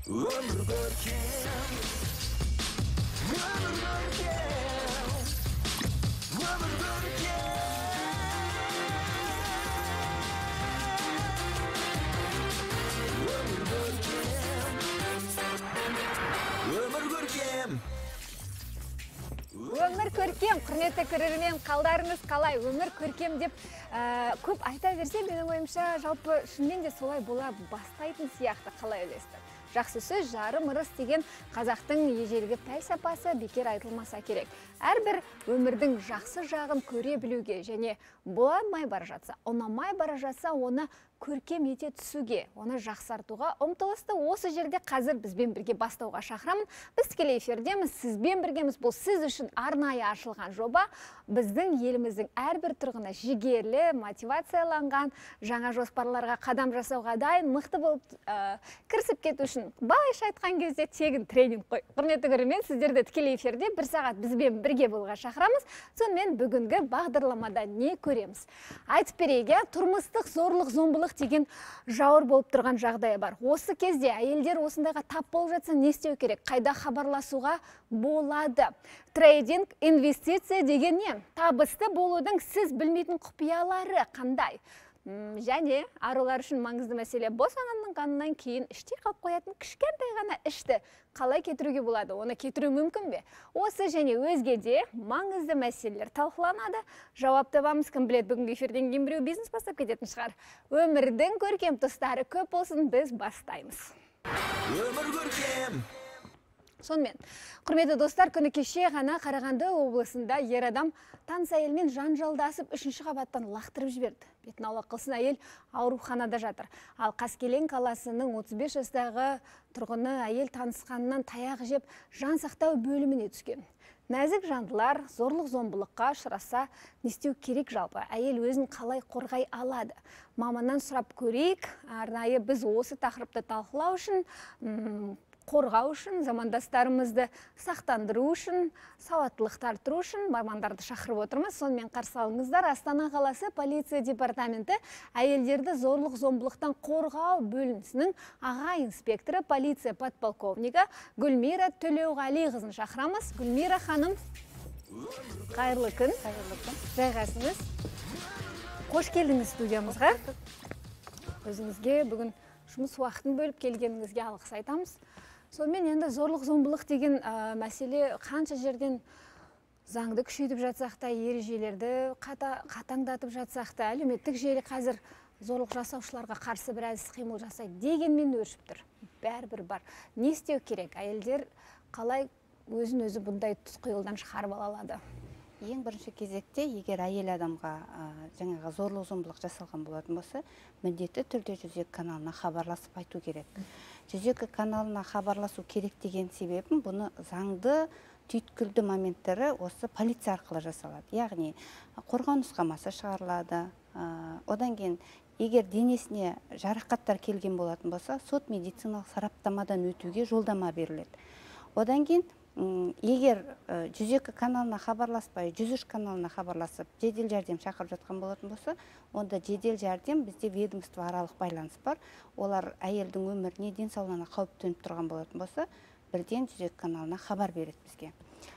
Өмір көркем, өмір көркем, өмір көркем. Өмір көркем, өмір көркем. Өмір көркем, құрметті көрермен, қалдарыңыз қалай? Өмір көркем деп көп айта берсе, менің ойымша, жалпы шынымен де солай бола бастайтын сияқты, қалай ойлайсыздар? Жақсы сөз, жарым ырыс деген қазақтың ежелгі пәлсапасы бекер айтылмаса керек. Әрбір өмірдің жақсы жағын көре білуге және боламай бара жатса, ұнамай бара жатса, оны көркем ете түсуге, оны жақсартуға ұмтылысты осы жерде қазір бізбен бірге бастауға шақырамын. Біз тікелей эфирдеміз, сізбен біргеміз. Бұл сіз үшін арнайы ашылған жоба. Біздің еліміздің әрбір тұрғыны жігерлі, мотивацияланған, жаңа жоспарларға қадам жасауға дайын, мықты болып кірісіп кету үшін балайша айтқан кезде тегін тренинг қой. Құрметті көрермен, сіздерді тікелей эфирде 1 сағат бізбен бірге болуға шақырамыз. Сонымен бүгінгі бағдарламада не көреміз? Айтып берейік, тұрмыстық зорлық-зомбылық деген жауыр болып тұрған жағдайы бар. Осы кезде әйелдер осындайға тап болып жатса, не істеу керек? Қайда хабарласуға болады? Трейдинг, инвестиция деген не? Табысты болудың сіз білмейтін құпиялары қандай? Және арулар үшін маңызды мәселе, босанғаннан кейін іште қалып қоятын кішкентай ғана ішті қалай кетіруге болады? Оны кетіру мүмкін бе? Осы және өзге де маңызды мәселелер талқыланады. Жауап табамыз, кім біледі, бүгінгі эфирден кейін біреу бизнес бастап кететін шығар. Өмірдің көркем тұстары көп болсын, біз бастаймыз. Өмір көркем. Сонымен, құрметті достар, күні кеше ғана Қарағанды облысында ер адам таныс әйелмен жанжалдасып 3-ші қабаттан лақтырып жіберді. Бетін аулақ қылсын, әйел ауруханада жатыр. Ал Қаскелен қаласының 35 жастағы тұрғыны әйел танысқанынан таяқ жеп жан сақтау бөліміне түскен. Нәзік жандылар зорлық-зомбылыққа ұшыраса не істеу керек жалпы? Әйел өзін қалай қорғай алады? Маманнан сұрап көрейік. Арнайы біз осы тақырыпты талқылау үшін, қорғау үшін, замандастарымызды сақтандыру үшін, сауаттылықты арттыру үшін мамандарды шақырып отырмыз. Сонымен қарсы алыңыздар. Астана қаласы полиция департаменті әйелдерді зорлық-зомбылықтан қорғау бөлімшесінің аға инспекторы, полиция подполковнигі Гүлмира Төлеуғалиқызын шақырамыз. Гүлмира ханым, қайырлы күн. Жайғасыңыз. Қош келдіңіз студиямызға. Өзіңізге бүгін жұмыс уақытын бөліп келгеніңізге алғыс айтамыз. Сонымен енді зорлық-зомбылық деген мәселе қанша жерден заңды күшейтіп жатсақ та, ережелерді қатаңдатып жатсақ та, әлеуметтік желі қазір зорлық жасаушыларға қарсы бір іс-қимыл жасайды дегенмен өршіп тұр. Бәрібір бар. Не істеу керек? Әйелдер қалай өзін-өзі бұндай тұтқиылдан шығарып ала алады? Ең бірінші кезекте, егер әйел адамға жаңағы зорлық-зомбылық жасалған болатын болса, міндетті түрде 102 каналына хабарласып айту керек. 102 каналына хабарласу керек деген себебім, бұны заңды түйткілді моменттері осы полиция арқылы жасалады. Яғни, қорғау нұсқамасы шығарылады. Одан кейін, егер денесіне жарақаттар келген болатын болса, сот медициналық сараптамадан өтуге жолдама беріледі. Одан кейін, егер 102 каналына хабарласпай, 103 каналына хабарласып, жедел жәрдем шақырып жатқан болатын болса, онда жедел жәрдем бізде ведомство аралық байланыс бар. Олар әйелдің өміріне, денсаулығына қауіп төніп тұрған болатын болса, бірден 102 каналына хабар береді бізге.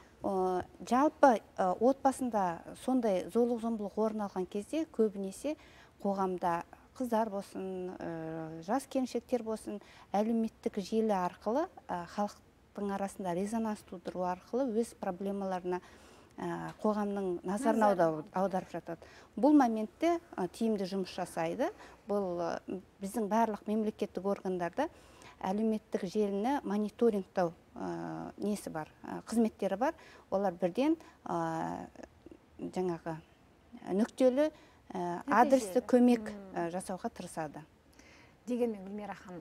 Жалпы отбасында сондай зорлық-зомбылық орын алған кезде көбінесе қоғамда қыздар болсын, жас келіншектер болсын, әлеуметтік желі арқылы халық арасында резонанс тудыру арқылы өз проблемаларына қоғамның назарын аударып жатады. Бұл моментте тиімді жұмыс жасайды. Бұл біздің барлық мемлекеттік органдарда әлеуметтік желіні мониторингтау несі бар, қызметтері бар. Олар бірден жаңағы нүктелі адресті көмек жасауға тырысады. Дегенмен, Гүлмира ханым,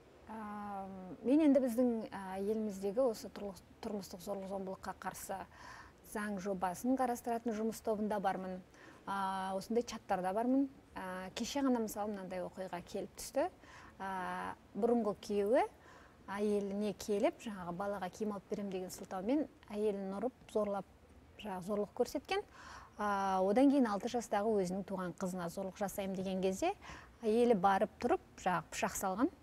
мен енді біздің еліміздегі осы тұрмыстық зорлық-зомбылыққа қарсы заң жобасын қарастыратын жұмыс тобында бармын. Осындай чаттарда бармын. Кеше ғана мысалы мынандай оқиға келіп түсті. Бұрынғы күйеуі әйеліне келіп, жаңағы балаға киім алып берем деген сылтаумен әйелін ұрып, зорлап, зорлық көрсеткен. Одан кейін 6 жастағы өзінің туған қызына зорлық жасайым деген кезде әйелі барып тұрып, пышақ салған.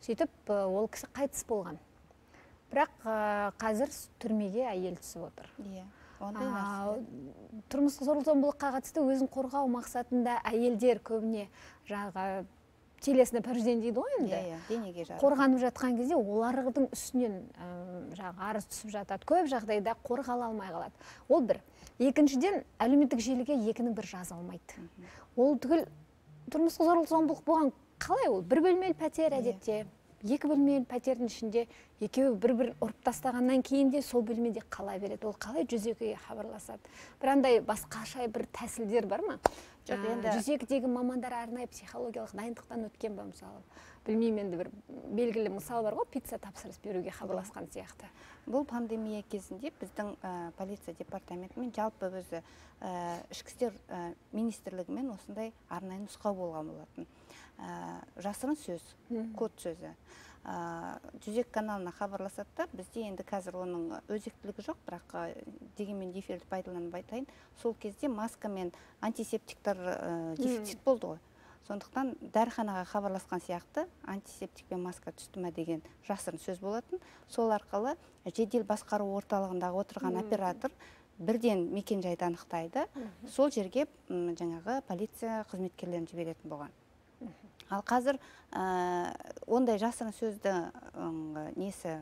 сөйтіп ол кісі қайтыс болған. Бірақ қазір түрмеге әйел түсіп отыр. Иә, ондай рас. Тұрмыстық зорлық-зомбылыққа қатысты өзін қорғау мақсатында әйелдер көбіне жаңағы телесіне повреждение дейді ғой енді. Иә, денеге жарақат. Қорғанып жатқан кезде олардың үстінен жаңағы арыз түсіп жатады. Көп жағдайда қорғала алмай қалады. Ол бір. Екіншіден, әлеуметтік желіге екінің бір жаза алмайды. Ол түгіл тұрмыстық зорлық-зомбылық болған қалай ол? Бір бөлмелі пәтер әдетте, екі бөлмелі пәтердің ішінде екеуі бір-бір ұрып тастағаннан кейін де сол бөлмеде қала береді. Ол қалай 102-ге хабарласады? Бір андай басқаша бір тәсілдер бар ма? Жоқ, енді 102-дегі мамандар арнайы психологиялық дайындықтан өткен ба мысалы? Білмеймін, енді бір белгілі мысал бар ғой, пицца тапсырыс беруге хабарласқан сияқты. Бұл пандемия кезінде біздің полиция департаментімен жалпы өзі ішкі істер министрлігімен осындай арнайы нұсқау болған болатын. Жасырын сөз, код сөзі. 102 каналына хабарласады да, бізде енді қазір оның өзектілігі жоқ, бірақ дегенмен эфирді пайдаланып айтайын. Сол кезде маска мен антисептиктар дефицит болды ғой. Сондықтан дәріханаға хабарласқан сияқты антисептик пен маска түсті ме деген жасырын сөз болатын. Сол арқылы жедел басқару орталығындағы отырған оператор бірден мекен-жайды анықтайды. Сол жерге жаңағы полиция қызметкерлерін жіберетін болған. Ал қазір ондай жасырын сөзді несі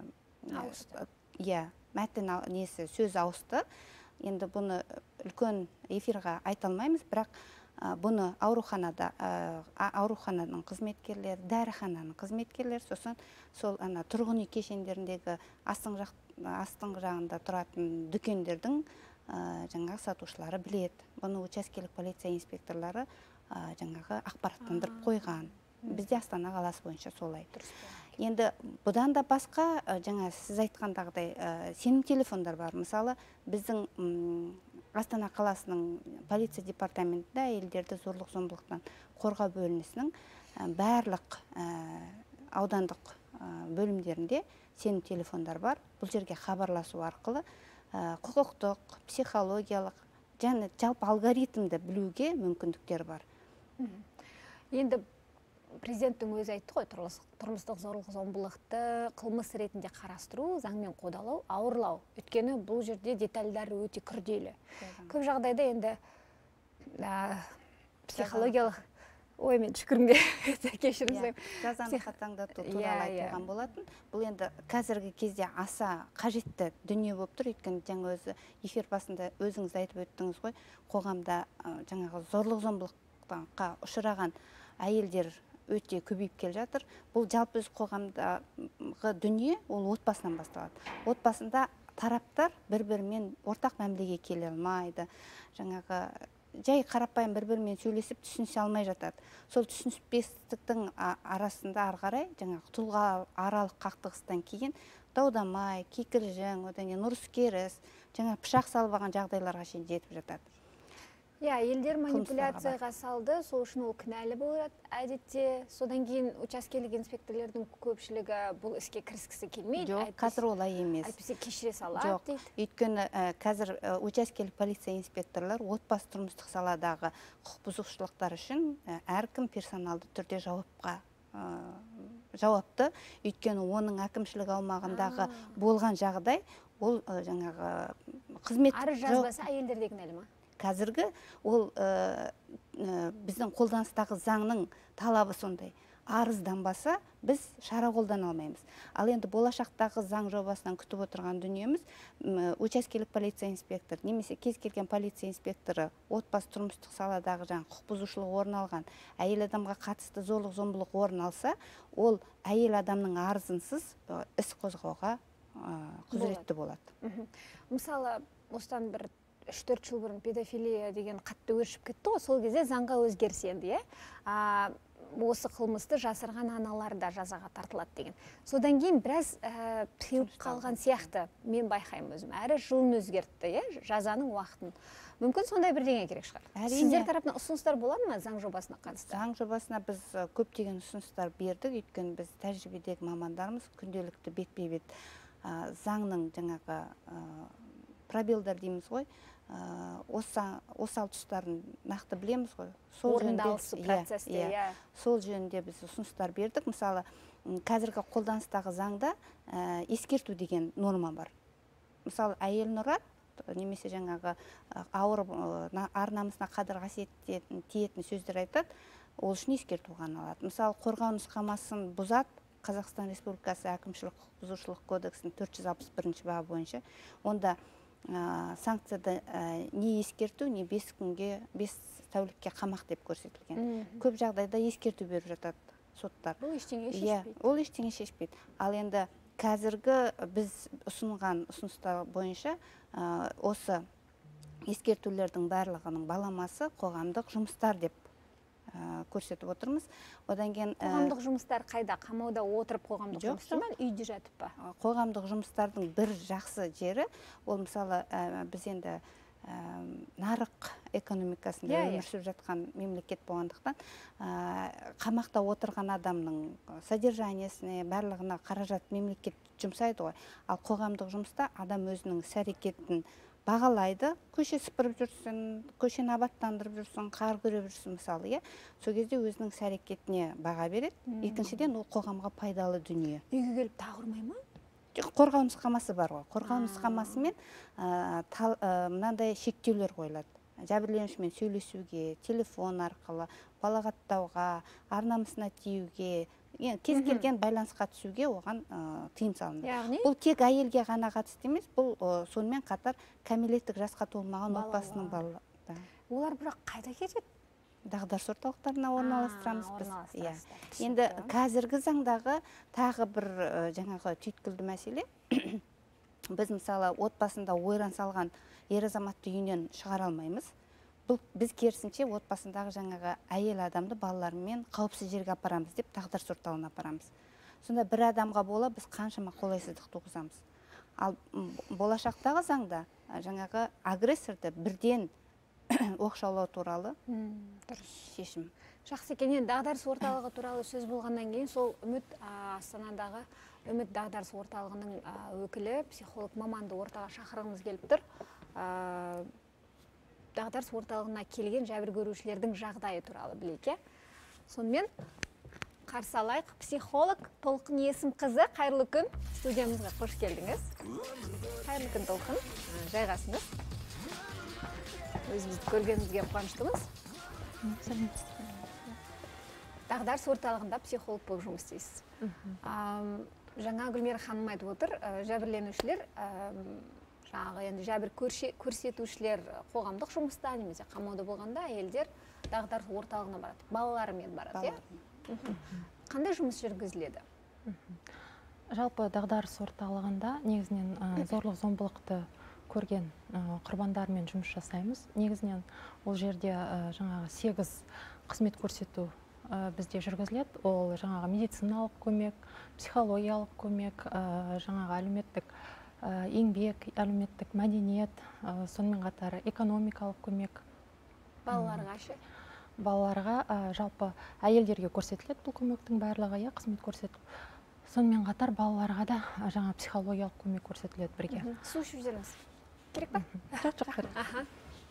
мәтін несі сөз ауысты. Енді бұны үлкен эфирға айта алмаймыз, бірақ бұны аурухананың қызметкерлері, дәріхананың қызметкерлері, сосын сол тұрғын үй кешендеріндегі астыңғы жағында тұратын дүкендердің жаңағы сатушылары біледі. Бұны учаскелік полиция инспекторлары жаңағы ақпараттандырып қойған. Бізде Астана қаласы бойынша солай. Енді бұдан да басқа жаңа сіз айтқандағыдай сенім телефондар бар. Мысалы, біздің Астана қаласының полиция департаментінде әйелдерді зорлық-зомбылықтан қорғау бөлінісінің барлық аудандық бөлімдерінде сенім телефондар бар. Бұл жерге хабарласу арқылы құқықтық, психологиялық және жалпы алгоритмді білуге мүмкіндіктер бар. Енді президенттің өзі айтты ғой, тұрмыстық зорлық-зомбылықты қылмыс ретінде қарастыру, заңмен қудалау, ауырлау. Өйткені бұл жерде детальдары өте күрделі. Көп жағдайда енді психологиялық оймен түшкірімге кешіріңіз. Жазаны қатаңдату туралы айтылған болатын. Бұл енді қазіргі кезде аса қажетті дүние болып тұр. Өйткені жаңа өзі эфир басында өзіңіз айтып өттіңіз ғой, қоғамда жаңағы зорлық-зомбылыққа ұшыраған әйелдер өте көбейіп келе жатыр. Бұл жалпы қоғамдағы дүние ол отбасынан басталады. Отбасында тараптар бір-бірімен ортақ мәмілеге келе алмайды. Жаңағы жай қарапайым бір-бірімен сөйлесіп түсінісе алмай жатады. Сол түсініспестіктің арасында ары қарай жаңағы тұлға аралық қақтығыстан кейін даудамай, кикілжің, одан кейін ұрыс-керіс, жаңа пышақ салып алған жағдайларға шейін жетіп жатады. Елдер манипуляцияға салды, сол үшін ол кінәлі болады. Әдетте, содан кейін учаскелік инспекторлердің көпшілігі бұл іске кіріскісі келмейді. Жоқ, қазір олай емес. Әйтпесе кешіре салады дейді. Өйткені қазір учаскелік полиция инспекторлар отбасы тұрмыстық саладағы құқық бұзушылықтар үшін әркім персоналды түрде жауапты. Өйткені оның әкімшілік аумағындағы болған жағдай, ол жаңағы қызмет арыз жазбаса әйелдерде кінәлі ма? Қазіргі ол біздің қолданыстағы заңның талабы сондай. Арызданбаса, біз шара қолдана алмаймыз. Ал енді болашақтағы заң жобасынан күтіп отырған дүниеміз, учаскелік полиция инспектор, немесе кез келген полиция инспекторы отбасы тұрмыстық саладағы құқық бұзушылық орын алған әйел адамға қатысты зорлық-зомбылық орын алса, ол әйел адамның арызынсыз іс қозғауға құзыретті болады. Мысалы, осыдан бір 3-4 жыл бұрын педофилия деген қатты өршіп кетті ғой, сол кезде заңға өзгеріс енді, осы қылмысты жасырған аналар да жазаға тартылады деген. Содан кейін біраз тыйылып қалған сияқты, мен байқаймын өзім. Әрі жылын өзгертті, жазаның уақытын. Мүмкін сондай бірдеңе керек шығар. Сіздер тарапынан ұсыныстар болады ма заң жобасына қатысты? Заң жобасына біз көптеген ұсыныстар бердік, өйткені біз тәжірибедегі мамандарымыз күнделікті бетпе-бет заңның жаңағы пробелдар дейміз ғой, осал тұстарын нақты білеміз ғой. Орындалысы процесте, сол жөнінде біз ұсыныстар бердік. Мысалы, қазіргі қолданыстағы заңда ескерту деген норма бар. Мысалы, әйел нұрат немесе жаңағы ауыр ар намысына қадір қасиетіне тиетін сөздер айтады, ол үшін ескерту ғана алады. Мысалы, қорғау нұсқамасын бұзады, Қазақстан Республикасы әкімшілік құқық бұзушылық кодексінің 461 бабы бойынша, онда санкцияда не ескерту, не 5 күнге, 5 тәулікке қамақ деп көрсетілген. Көп жағдайда ескерту беріп жатады соттар. Бұл ештеңе шешпейді. Ол ештеңе шешпейді. Ал енді қазіргі біз ұсынған ұсыныстар бойынша осы ескертулердің барлығының баламасы қоғамдық жұмыстар деп көрсетіп отырмыз. Одан кейін Қоғамдық жұмыстар қайда? Қамауда отырып қоғамдық жұмыстар ма, үйде жатып па? Қоғамдық жұмыстардың бір жақсы жері, ол мысалы біз енді нарық экономикасында өмір сүріп жатқан мемлекет болғандықтан, қамақта отырған адамның содержаниесіне, барлығына қаражат мемлекет жұмсайды ғой. Ал қоғамдық жұмыста адам өзінің іс-әрекетін бағалайды, көше сыпырып жүрсін, көшені абаттандырып жүрсін, қар көріп жүрсін мысалы, сол кезде өзінің іс-әрекетіне баға береді. Екіншіден, ол қоғамға пайдалы дүние. Үйге келіп тағы ұрмай ма? Қорғау нұсқамасы бар ғой. Қорғау нұсқамасымен мынандай шектеулер қойылады. Жәбірленушімен сөйлесуге, телефон арқылы, балағаттауға, ар намысына тиюге, кез келген байланысқа түсуге оған тыйым салынды. Бұл тек әйелге ғана қатысты емес, бұл сонымен қатар кәмелеттік жасқа толмаған отбасының балалары. Олар бірақ қайда кетеді? Дағдарыс орталықтарына орналастырамыз біз. Енді қазіргі заңдағы тағы бір жаңағы түйткілді мәселе, біз мысалы отбасында ойран салған ер азаматты үйінен шығара алмаймыз. Біз керісінше отбасындағы жаңағы әйел адамды балаларымен қауіпсіз жерге апарамыз деп дағдарыс орталығына апарамыз. Сонда бір адамға бола біз қаншама қолайсыздық туғызамыз. Ал болашақтағы заңда жаңағы агрессорды бірден оқшаулау туралы шешім. Жақсы екен, енді дағдарыс орталығы туралы сөз болғаннан кейін сол Үміт Астанадағы Үміт дағдарыс орталығының өкілі, психолог маманды ортаға шақырғымыз келіп тұр. Дағдарыс орталығына келген жәбір көрушілердің жағдайы туралы білейік. Сонымен қарсы алайық. Психолог Толқын Есім қызы, қайырлы күн, студиямызға қош келдіңіз. Қайырлы күн, Толқын, жайғасыңыз. Өзімізді көргенімізге қуаныштымыз. Дағдарыс орталығында психолог болып жұмыс істейсіз. Жаңа Гүлмира ханым айтып отыр, жәбірленушілер, жаңағы енді жәбір көрсетушілер қоғамдық жұмыста немесе қамауда болғанда әйелдер дағдарыс орталығына барады, балаларымен барады. Қандай жұмыс жүргізіледі? Жалпы дағдарыс орталығында негізінен зорлық зомбылықты көрген құрбандармен жұмыс жасаймыз. Негізінен ол жерде жаңағы 8 қызмет көрсету бізде жүргізіледі. Ол жаңағы медициналық көмек, психологиялық көмек, жаңағы әлеуметтік еңбек, әлеуметтік мәдениет, сонымен қатар экономикалық көмек. Балаларға ше? Балаларға жалпы әйелдерге көрсетіледі бұл көмектің барлығы, қызмет көрсетіліп. Сонымен қатар балаларға да жаңа психологиялық көмек көрсетіледі бірге. Су ішіп жүріңіз. Керек па? Жоқ, керек.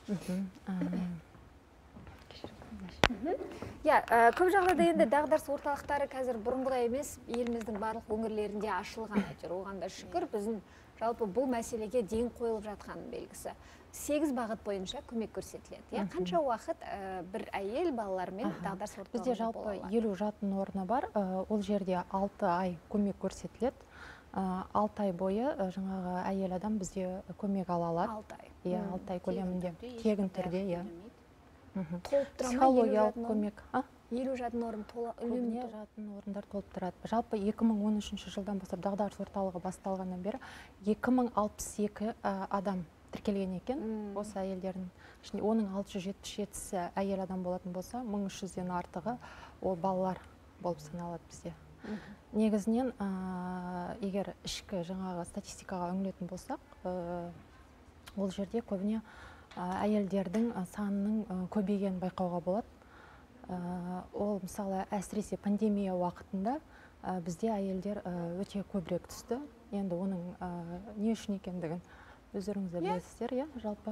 Көп жағдайда енді дағдарыс орталықтары қазір бұрынғыдай емес, еліміздің барлық өңірлерінде ашылған. Оған да шүкір, біздің жалпы бұл мәселеге дейін қойылып жатқан белгісі. 8 бағыт бойынша көмек көрсетіледі. Қанша уақыт бір әйел балалармен дағдарыс орталығында бізде жалпы 50 жатын орны бар. Ол жерде 6 ай көмек көрсетіледі. 6 ай бойы жаңағы әйел адам бізде көмек ала алады. 6 ай. 6 ай көлемінде, тегін түрде. Психологиялық көмек. 50 жатын орын көбіне жатын орындар толып тұрады. Жалпы 2013 жылдан бастап дағдарыс орталығы басталғаннан бері 2062 адам тіркелген екен. Осы әйелдердің ішінде оның 677-сі әйел адам болатын болса, 1300-ден артығы ол балалар болып саналады бізде. Негізінен егер ішкі жаңағы статистикаға үңілетін болсақ, ол жерде көбіне әйелдердің санының көбейгенін байқауға болады. Ол мысалы әсіресе пандемия уақытында бізде әйелдер өте көбірек түсті. Енді оның не үшін екендігін өздеріңіз білесіздер, жалпы.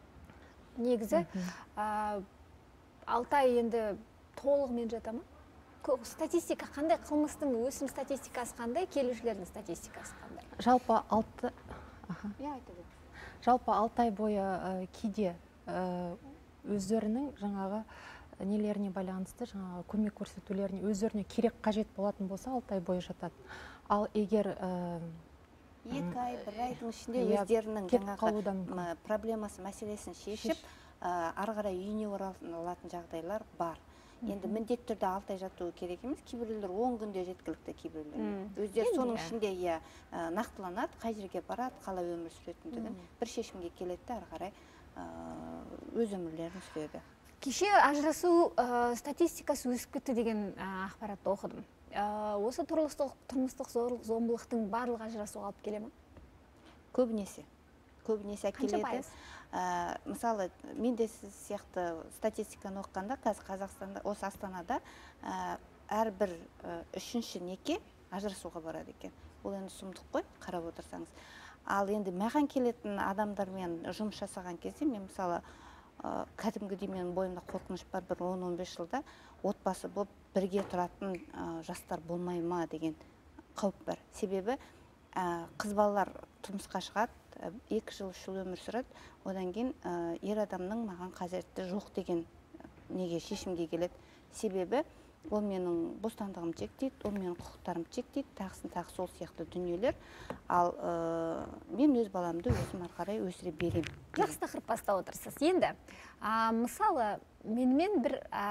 Негізі 6 ай енді толығымен жата ма? статистика қандай, қылмыстың өсім статистикасы қандай, келушілердің статистикасы қандай? Жалпы айта бер. жалпы 6 ай бойы кейде өздерінің жаңағы нелеріне байланысты, жаңағы көмек көрсетулеріне өздеріне керек қажет болатын болса 6 ай бойы жатады. Ал егер 2 ай, 1 айдың ішінде Иә, өздерінің кетіп қалуы да жаңағы проблемасы, мәселесін шешіп, ары қарай үйіне оралатын жағдайлар бар. Енді міндетті түрде 6 ай жатуы керек емес, кейбіреулер 10 күнде жеткілікті кейбіреулер. Өздері соның ішінде нақтыланады, қай жерге барады, қалай өмір сүретіндігін бір шешімге келеді, ары қарай өз өмірлерін сүреді. Кеше ажырасу статистикасы өсіп кетті деген ақпаратты оқыдым. Осы тұрмыстық зорлық-зомбылықтың барлығы ажырасуға алып келе ме? Көбінесе әкеледі. Мысалы, мен де сіз сияқты статистиканы оққанда, қазір Қазақстанда, осы Астанада әрбір 3-ші неке ажырасуға барады екен. Ол енді сұмдық қой, қарап отырсаңыз. Ал енді маған келетін адамдармен жұмыс жасаған кезде, мен мысалы кәдімгідей менің бойымда қорқыныш бар, бір 10-15 жылда отбасы болып бірге тұратын жастар болмай ма деген қауіп бар. Себебі қыз балалар тұрмысқа шығады, 2 жыл, 3 жыл өмір сүреді, одан кейін ер адамның маған қажеті жоқ деген неге шешімге келеді. Себебі ол менің бостандығым шектейді, ол менің құқықтарым шектейді, тағысын тағы сол сияқты дүниелер. Ал мен өз баламды өзім ары қарай өсіре беремін. Жақсы тақырып бастап отырсыз. Енді, мысалы, мен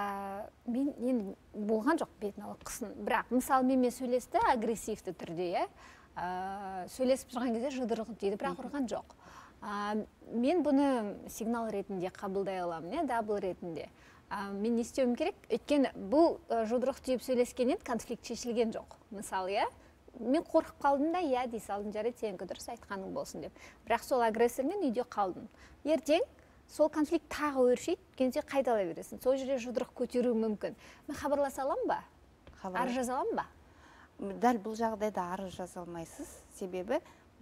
енді болған жоқ бетін алып қысын. Бірақ, мысалы, менімен сөйлесті агрессивті түрде, сөйлесіп тұрған кезде жұдырығы дейді, бірақ ұрған жоқ. Мен бұны сигнал ретінде қабылдай аламын, дабыл ретінде. Мен не істеуім керек? Өйткені бұл жұдырық түйіп сөйлескеннен конфликт шешілген жоқ. Мысалы, мен қорқып қалдым да, дей салдым, жарайды, сенікі дұрыс айтқаның болсын деп. Бірақ сол агрессормен үйде қалдым. Ертең сол конфликт тағы өршейді, кенде қайтала бересің. Сол жерде жұдырық көтеруі мүмкін. Мен хабарласа аламын ба? Арыз жаза аламын ба? Дәл бұл жағдайда арыз жаза алмайсыз. Себебі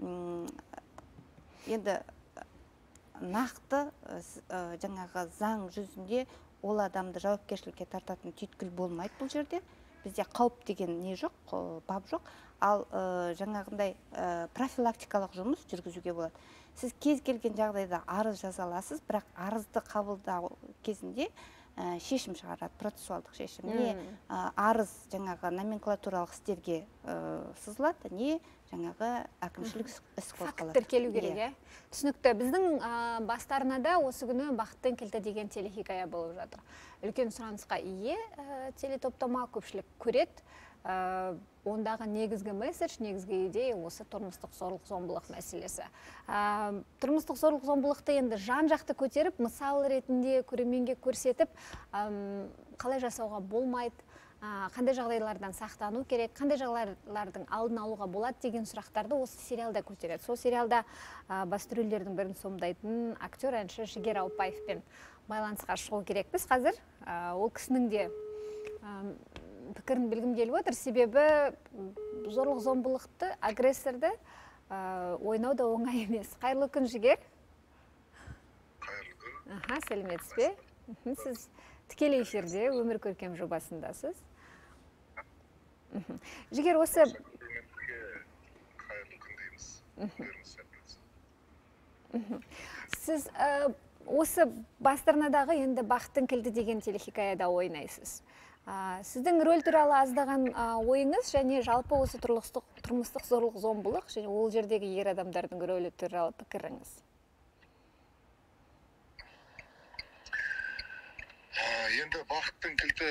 енді нақты жаңағы заң жүзінде ол адамды жауапкершілікке тартатын түйткіл болмайды бұл жерде. Бізде қауіп деген не жоқ, бап жоқ. Ал жаңағындай профилактикалық жұмыс жүргізуге болады. Сіз кез келген жағдайда арыз жаза аласыз, бірақ арызды қабылдау кезінде шешім шығарады, процессуалдық шешім. Не арыз жаңағы номенклатуралық істерге сызылады, не жаңағы әкімшілік іс қозғалады. Факт тіркелу керек, түсінікті. Біздің бастарынада осы күні Бақыттың кілті деген телехикая болып жатыр. Үлкен сұранысқа ие телетоптама, көпшілік көреді. Ондағы негізгі месседж, негізгі идея осы тұрмыстық зорлық-зомбылық мәселесі. Тұрмыстық зорлық-зомбылықты енді жан-жақты көтеріп, мысал ретінде көрерменге көрсетіп, қалай жасауға болмайды, қандай жағдайлардан сақтану керек, қандай жағдайлардың алдын алуға болады деген сұрақтарды осы сериалда көтереді. Сол сериалда басты рөлдердің бірін сомдайтын актер, әнші Жігер Ауыпбаевпен байланысқа шығу керекпіз қазір. Ол кісінің де пікірін білгім келіп отыр, себебі зорлық-зомбылықты, агрессорды ойнау да оңай емес. Қайырлы күн, Жігер. Қайырлы күн. Сәлеметсіз бе? Сіз тікелей эфирде өмір көркем жобасындасыз. Жігер, осы... Қайырлы күн дейміз. Сіз осы бастарынадағы енді Бақыттың кілті деген телехикаяда ойнайсыз. Сіздің рөл туралы аздаған ойыңыз және жалпы осы тұрмыстық зорлық-зомбылық және ол жердегі ер адамдардың рөлі туралы пікіріңіз? Енді Бақыттың кілті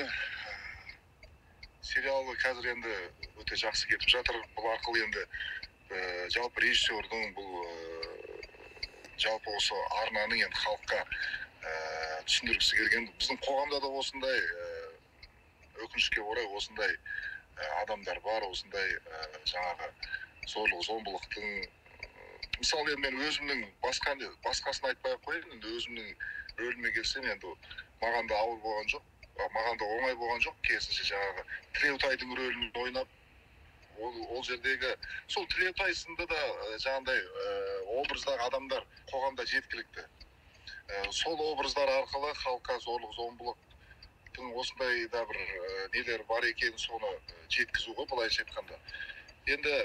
сериалы қазір енді өте жақсы кетіп жатыр. Бұл арқылы енді жалпы режиссердің бұл жалпы осы арнаның енді халыққа түсіндіргісі келген. Біздің қоғамда да осындай өкінішке орай осындай адамдар бар, осындай жаңағы зорлық-зомбылықтың. Мысалы, мен өзімнің басқасын айтпай қойын, енді өзімнің рөліме келсем, енді маған да ауыр болған жоқ, маған да оңай болған жоқ. Керісінше жаңағы Тілеутайдың рөлін ойнап, ол жердегі сол Тілеутай сынды да жаңағындай образдағы адамдар қоғамда жеткілікті. Сол образдар арқылы халыққа зорлық-зомбылық халықтың осындай да бір нелер бар екенін соны жеткізу ғой, былайша айтқанда. Енді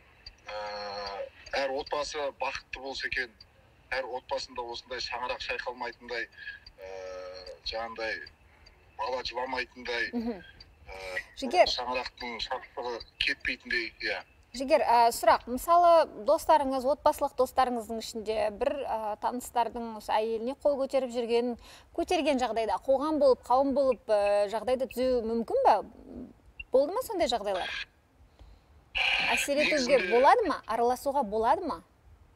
әр отбасы бақытты болса екен, әр отбасында осындай шаңырақ шайқалмайтындай, жаңағындай бала жыламайтындай, Жігер. шаңырақтың шаттығы кетпейтіндей, иә. Жігер, сұрақ, мысалы достарыңыз, отбасылық достарыңыздың ішінде бір таныстардың осы әйеліне қол көтерген жағдайда, қоғам болып, қауым болып жағдайды түзеу мүмкін ба? Болды ма сондай жағдайлар? Әсер етуге болады ма? Араласуға болады ма?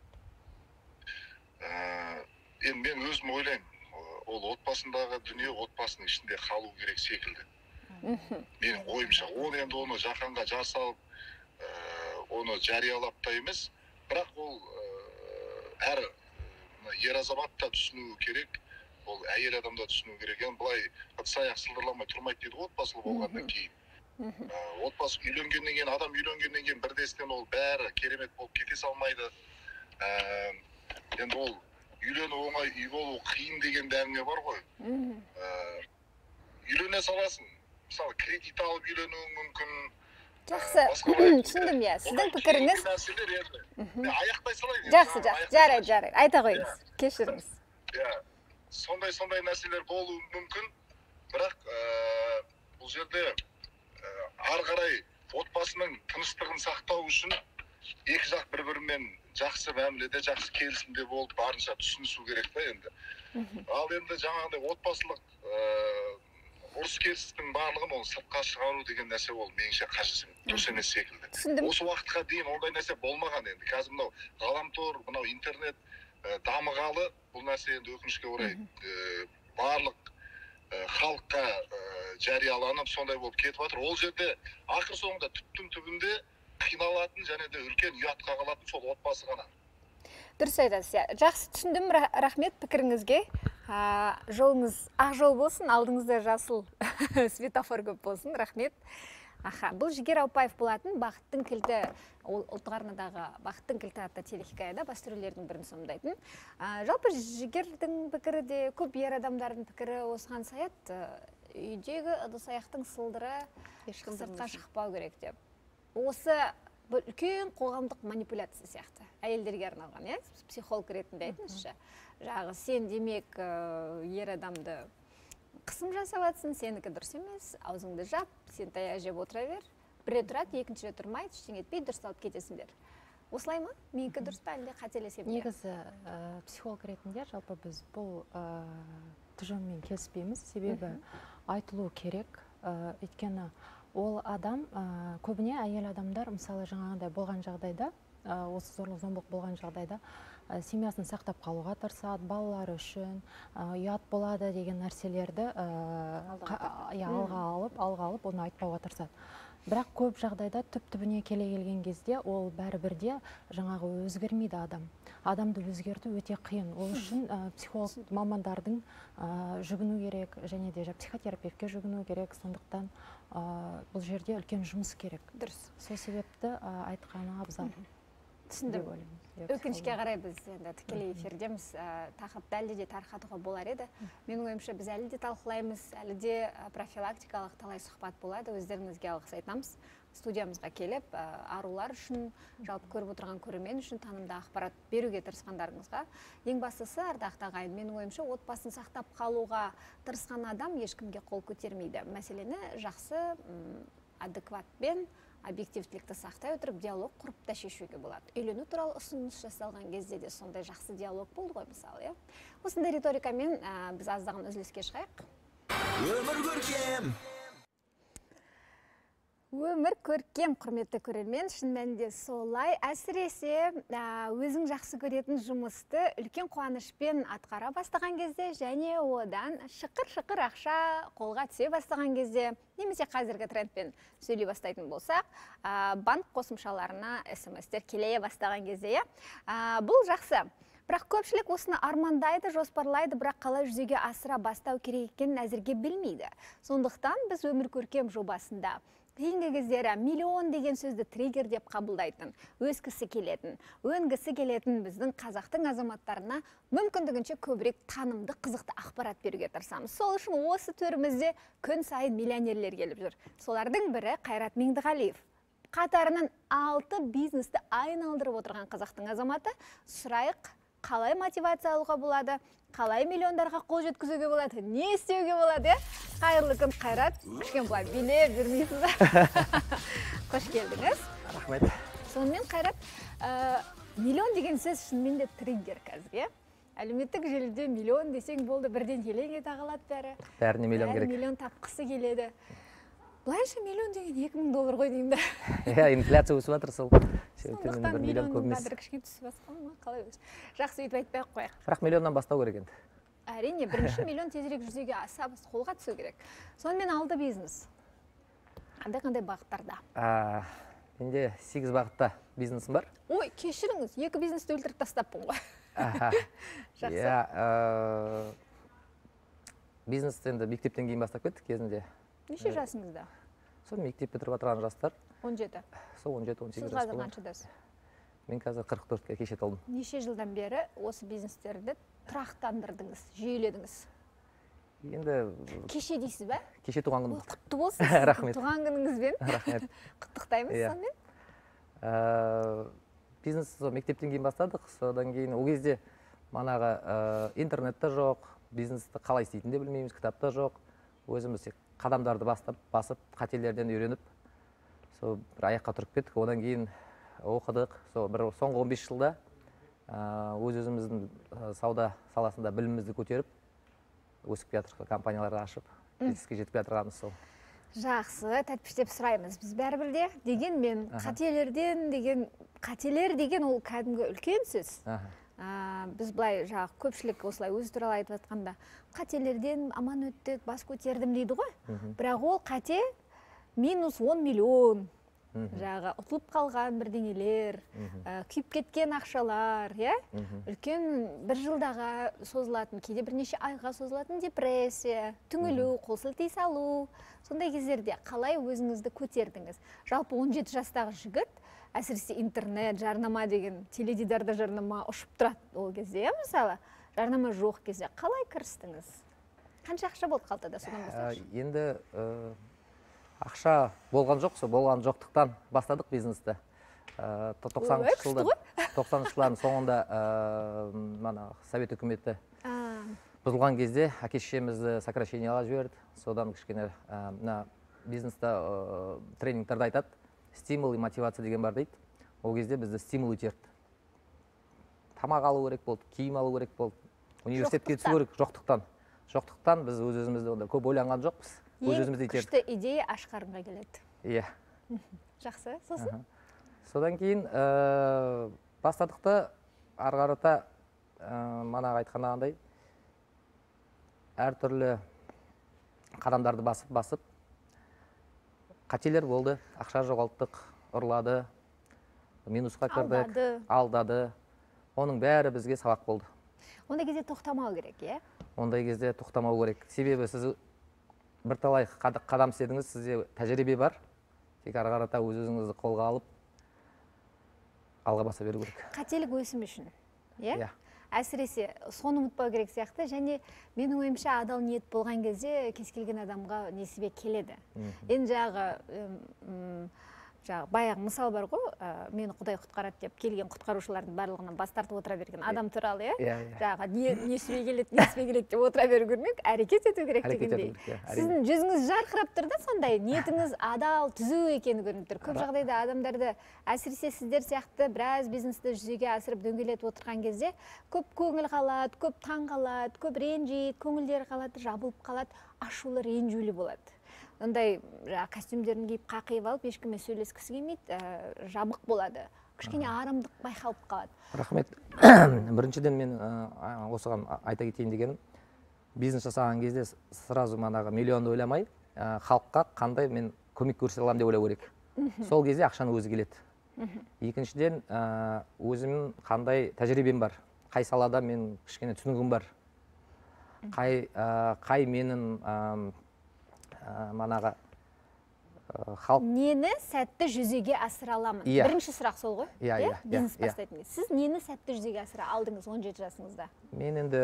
Енді мен өзім ойлаймын, ол отбасындағы дүние отбасының ішінде қалу керек секілді. Менің ойымша, енді оны жаһанға жар салып, оны жариялап та емес, бірақ ол әр ер азамат та түсінуі керек, ол әйел адам да түсінуі керек. Енді былай ыдыс-аяқ сылдырламай тұрмайды дейді, отбасылы болғаннан кейін. Отбасы үйленгеннен кейін, адам үйленгеннен кейін бірдестен ол бәрі керемет болып кете салмайды. Енді ол үйлену оңай, үй болу қиын деген дәңге бар ғой. Үйлене саласың, мысалы кредит алып үйленуің мүмкін. Жақсы, түсіндім, иә. Сіздің пікіріңіз. Аяқтай салайын. Жақсы, жарайды. Айта қойыңыз, кешіріңіз. Сондай нәрселер болуы мүмкін, бірақ бұл жерде ары қарай отбасының тыныштығын сақтау үшін екі жақ бір-бірімен жақсы мәміледе, жақсы келісімде болып барынша түсінісу керек та енді. Ал енді жаңағыдай отбасылық ұрыс керістің барлығын ол сыртқа шығару деген нәрсе ол меніңше қажет дұрыс емес секілді. Осы уақытқа дейін ондай нәрсе болмаған енді. Қазір мынау ғаламтор, мынау интернет дамығалы, бұл нәрсе енді өкінішке орай барлық халыққа жарияланып сондай болып кетіп жатыр. Ол жерде ақыр соңында түптің түбінде қиналатын және де үлкен ұятқа қалатын сол отбасы ғана. Дұрыс айтасыз. Жақсы түсіндім, рахмет пікіріңізге. Жолыңыз ақ жол болсын, алдыңызда жасыл светофор көп болсын. Рахмет. Бұл Жігер Аупбаев болатын бақыттың кілті, ұлттық арнадағы бақыттың кілті атты телехикаяда бас рөлдердің бірін сомдайтын. Жалпы Жігердің пікірі де көп ер адамдардың пікірі осыған саяды. Үйдегі ыдыс-аяқтың сылдыры сыртқа шықпау керек деп. Осы үлкен қоғамдық манипуляция сияқты. Әйелдерге арналған, психолог ретінде айтыңызшы. Жағы сен демек ер адамды қысым жасап жатсың, сенікі дұрыс емес, аузыңды жап, сен таяқ жеп отыра бер. Біреу тұрады, екінші тұрмайды, ештеңе етпей дұрысталып кетесіңдер. Осылай ма? Менікі дұрыс па, әлде қателесем бе? Негізі психолог ретінде жалпы біз бұл тұжырыммен келіспейміз, себебі айтылу керек. Өйткені ол адам, көбіне әйел адамдар, мысалы жаңағыдай болған жағдайда, осы зорлық-зомбылық болған жағдайда семьясын сақтап қалуға тырысады, балалары үшін ұят болады деген нәрселерді алға алып, оны айтпауға тырысады. Бірақ көп жағдайда түп-түбіне келе келген кезде ол бәрібірде жаңағы өзгермейді адам. Адамды өзгерту өте қиын. Ол үшін психолог мамандардың жүгіну керек, және де психотерапевтке жүгіну керек. Сондықтан бұл жерде үлкен жұмыс керек. Дұрыс. Сол себепті айтқаны абзал. Түсіндім. Өкінішке қарай біз енді тікелей эфирдеміз, тақырып дәлде де тарқатуға болар еді. Менің ойымша біз әлі де талқылаймыз, әлі де профилактикалық талай сұхбат болады. Өздеріңізге алғыс айтамыз. Студиямызға келіп, арулар үшін, жалпы көріп отырған көрермен үшін танымды ақпарат беруге тырысқандарыңызға. Ең бастысы, ардақты ағайын, менің ойымша отбасын сақтап қалуға тырысқан адам ешкімге қол көтермейді. Мәселені жақсы, адекватпен, объективтілікті сақтай отырып диалог құрып та шешуге болады. Үйлену туралы ұсыныс жасалған кезде де сондай жақсы диалог болды ғой, мысалы. Осындай риторикамен біз аздаған үзіліске шығайық. Өмір көркем. Өмір көркем, құрметті көрермен, шын мәнінде солай. Әсіресе өзің жақсы көретін жұмысты үлкен қуанышпен атқара бастаған кезде және одан шықыр-шықыр ақша қолға түсе бастаған кезде, немесе қазіргі трендпен сөйлей бастайтын болсақ, банк қосымшаларына SMS-тер келе бастаған кезде, бұл жақсы. Бірақ көпшілік осыны армандайды, жоспарлайды, бірақ қалай жүзеге асыра бастау керек екенін әзірге білмейді. Сондықтан біз өмір көркем жобасында кейінгі кездері миллион деген сөзді триггер деп қабылдайтын, өскісі келетін, өнгісі келетін біздің қазақтың азаматтарына мүмкіндігінше көбірек танымды, қызықты ақпарат беруге тырысамыз. Сол үшін осы төрімізде күн сайын миллионерлер келіп жүр. Солардың бірі Қайрат Меңдіғалиев. Қатарынан 6 бизнесті айналдырып отырған қазақтың азаматы. Сұрайық, қалай мотивация алуға болады, қалай миллиондарға қол жеткізуге болады, не істеуге болады? Қайырлы күн, Қайрат. Кішкен бұлай билеп жүрмейсіз ба? Қош келдіңіз. Рахмет. Сонымен Қайрат, миллион деген сөз шынымен де триггер қазір. Әлеуметтік желіде миллион десең болды, бірден елең ете қалады бәрі. Бәріне миллион керек. Миллион тапқысы келеді. Былайша миллион деген $2000 ғой деймін. Инфляция өсіп жатыр сол. Сондықтан миллионның қадірі кішкене түсіп басқан ма? Қалай өзі? Жақсы, өйтіп айтпай-ақ қояйық. Бірақ миллионнан бастау керек енді. Әрине, бірінші миллион тезірек жүзеге аса қолға түсу керек. Сонымен алды бизнес. Қандай бағыттарда? Менде 8 бағытта бизнесім бар. Ой, кешіріңіз, 2 бизнесті өлтіріп тастаппын ғой. Жақсы. Бизнес енді мектептен кейін бастап кеттік кезінде. Неше жасыңызда? Сол мектеп бітіріп отырған жастар. 17. Сол 17-18 Сіз жас қазір болады. қаншадасыз? Мен қазір 44-ке кеше толдым. Неше жылдан бері осы бизнестерді тұрақтандырдыңыз, жүйеледіңіз? Енді Кеше дейсіз бе? кеше туған күнім. Құтты болсын. Рахмет. Туған күніңізбен. Рахмет. Құттықтаймыз сонымен. Бизнес мектептен кейін бастадық. Содан кейін ол кезде манағы интернетте жоқ, бизнесті қалай істейтін де білмейміз, кітапта жоқ. Өзіміз қадамдарды басып, қателерден үйреніп, сол бір аяққа тұрып кеттік. Одан кейін оқыдық. Соңғы 15 жылда өзіміздің сауда саласында білімімізді көтеріп, өсіп жатыр, компанияларды ашып, жетістікке жетіп жатырғанымыз сол. Жақсы, тәтпіштеп сұраймыз. Біз бәрібірде дегенмен қателер деген ол кәдімгі үлкен сөз. Біз былай көпшілік осылай өзі туралы айтып жатқанда қателерден аман өттік, бас көтердім дейді ғой. Бірақ ол қате минус 10 миллион. Ұтылып қалған бірдеңелер, күйіп кеткен ақшалар, үлкен бір жылдаға созылатын, кейде бірнеше айға созылатын депрессия, түңілу, қол сілтей салу. Сондай кездерде қалай өзіңізді көтердіңіз? Жалпы 17 жастағы жігіт, әсіресе интернет, жарнама деген, теледидарда жарнама ұшып тұрады ол кезде, мысалы, жарнама жоқ кезде қалай кірістіңіз? Қанша ақша болды қалтада, содан бастайықшы? Енді ақша болған жоқ, болған жоқтықтан бастадық бизнесті. 90-шы жылдардың соңында Совет үкіметі бұзылған кезде әке-шешемізді сокращениеға жіберді. Содан кішкене бизнесті тренингтерді айтады. Стимул и мотивация деген бар дейді. Ол кезде бізді стимул итерді. Тамақ алу керек болды, киім алу керек болды. Университетке түсу керек жоқтықтан. Жоқтықтан біз өз-өзімізді көп ойланған жоқпыз. Ең күшті идея аш қарынға келеді. Иә. Жақсы, сосын? Содан кейін бастадықты ары қарата манағы айтқанағындай әртүрлі қадамдарды басып қателер болды, ақша жоғалттық, ұрлады, минусқа кірдік, алдады. Оның бәрі бізге сабақ болды. Ондай кезде тоқтамау керек, е? Ондай кезде тоқтамау керек. Себебі сіз бірталай қадам істедіңіз, сізде тәжірибе бар. Тек ары қарата өз-өзіңізді қолға алып, алға баса беру керек. Қателік өсім үшін, Иә. Әсіресе соны ұмытпау керек сияқты, және менің ойымша адал ниет болған кезде кез келген адамға несібе келеді. Енді баяғы мысал бар ғой, мені Құдай құтқарады деп келген құтқарушылардың барлығынан бас тартып отыра берген адам туралы, несібе келеді деп отыра беру көрмек, әрекет ету керек дегендей. Сіздің жүзіңіз жарқырап тұр да, сондай ниетіңіз адал, түзу екені көрініп тұр. Көп жағдайда адамдарды, әсіресе сіздер сияқты біраз бизнесті жүзеге асырып дөңгелетіп отырған кезде көп көңіл қалады, көп таң қалады, көп ренжиді, көңілдері қалады, жабылып қалады, ашулы, ренжулі болады. Ондай костюмдерін киіп қақиып алып, ешкіммен сөйлескісі келмейді, жабық болады. Кішкене арымдық байқалып қалады. Рахмет. Біріншіден мен осыған айта кетейін дегенім, бизнес жасаған кезде сразу манағы миллионды ойламай, халыққа қандай мен көмек көрсете аламын деп ойлау керек. Сол кезде ақшаны өзі келеді. Екіншіден, өзім қандай тәжірибем бар, қай салада мен кішкене түсінігім бар, қай менің манағы халық нені сәтті жүзеге асыра аламын? Бірінші сұрақ сол ғой? Иә. Бизнес бастайтын. Сіз нені сәтті жүзеге асыра алдыңыз 17 жасыңызда? Мен енді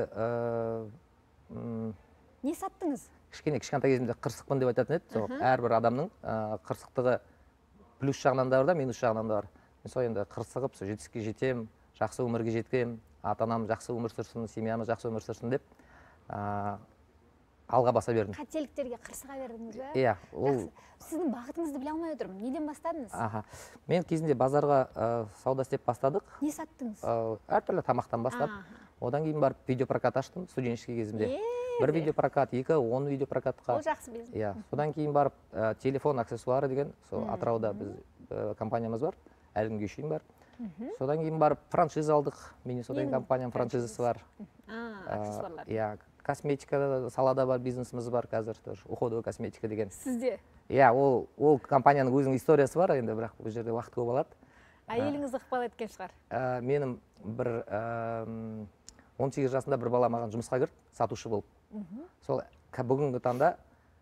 не саттыңыз? кішкентай кезімде қырсықпын деп айтатын еді. Сол әрбір адамның қырсықтығы плюс жағынан да бар да, минус жағынан да бар. Мен сол енді қырсығып, сол жетістікке жетем, жақсы өмірге жеткем, ата-анам жақсы өмір сүрсін, семьямыз жақсы өмір сүрсін деп алға баса бердім. Қателіктерге қырсыға бердіңіз бе? Иә, ол сіздің бағытыңызды біле алмай отырмын. Неден бастадыңыз? Мен кезінде базарға сауда істеп бастадық. Не саттыңыз? Әртүрлі тамақтан бастап. Одан кейін барып видеопрокат аштым студенческий кезімде. Бір видеопрокат, 2-10 видеопрокатқа. Ол жақсы бизнес. Иә. Содан кейін барып телефон аксессуары деген, сол Атырауда біз компаниямыз бар, әлі күнге шейін бар. Содан кейін барып франшиза алдық. Миннесота компанияның франшизасы бар. Аксессуарлар. Иә, косметика салада бар, бизнесіміз бар қазір, уходовая косметика деген. Сізде? Иә, ол компанияның өзінің историясы бар, енді бірақ бұл жерде уақыт көп алады. Әйеліңіз ықпал еткен шығар? Менің бір 18 жасында бір бала маған жұмысқа кірді, сатушы болып. Сол бүгінгі таңда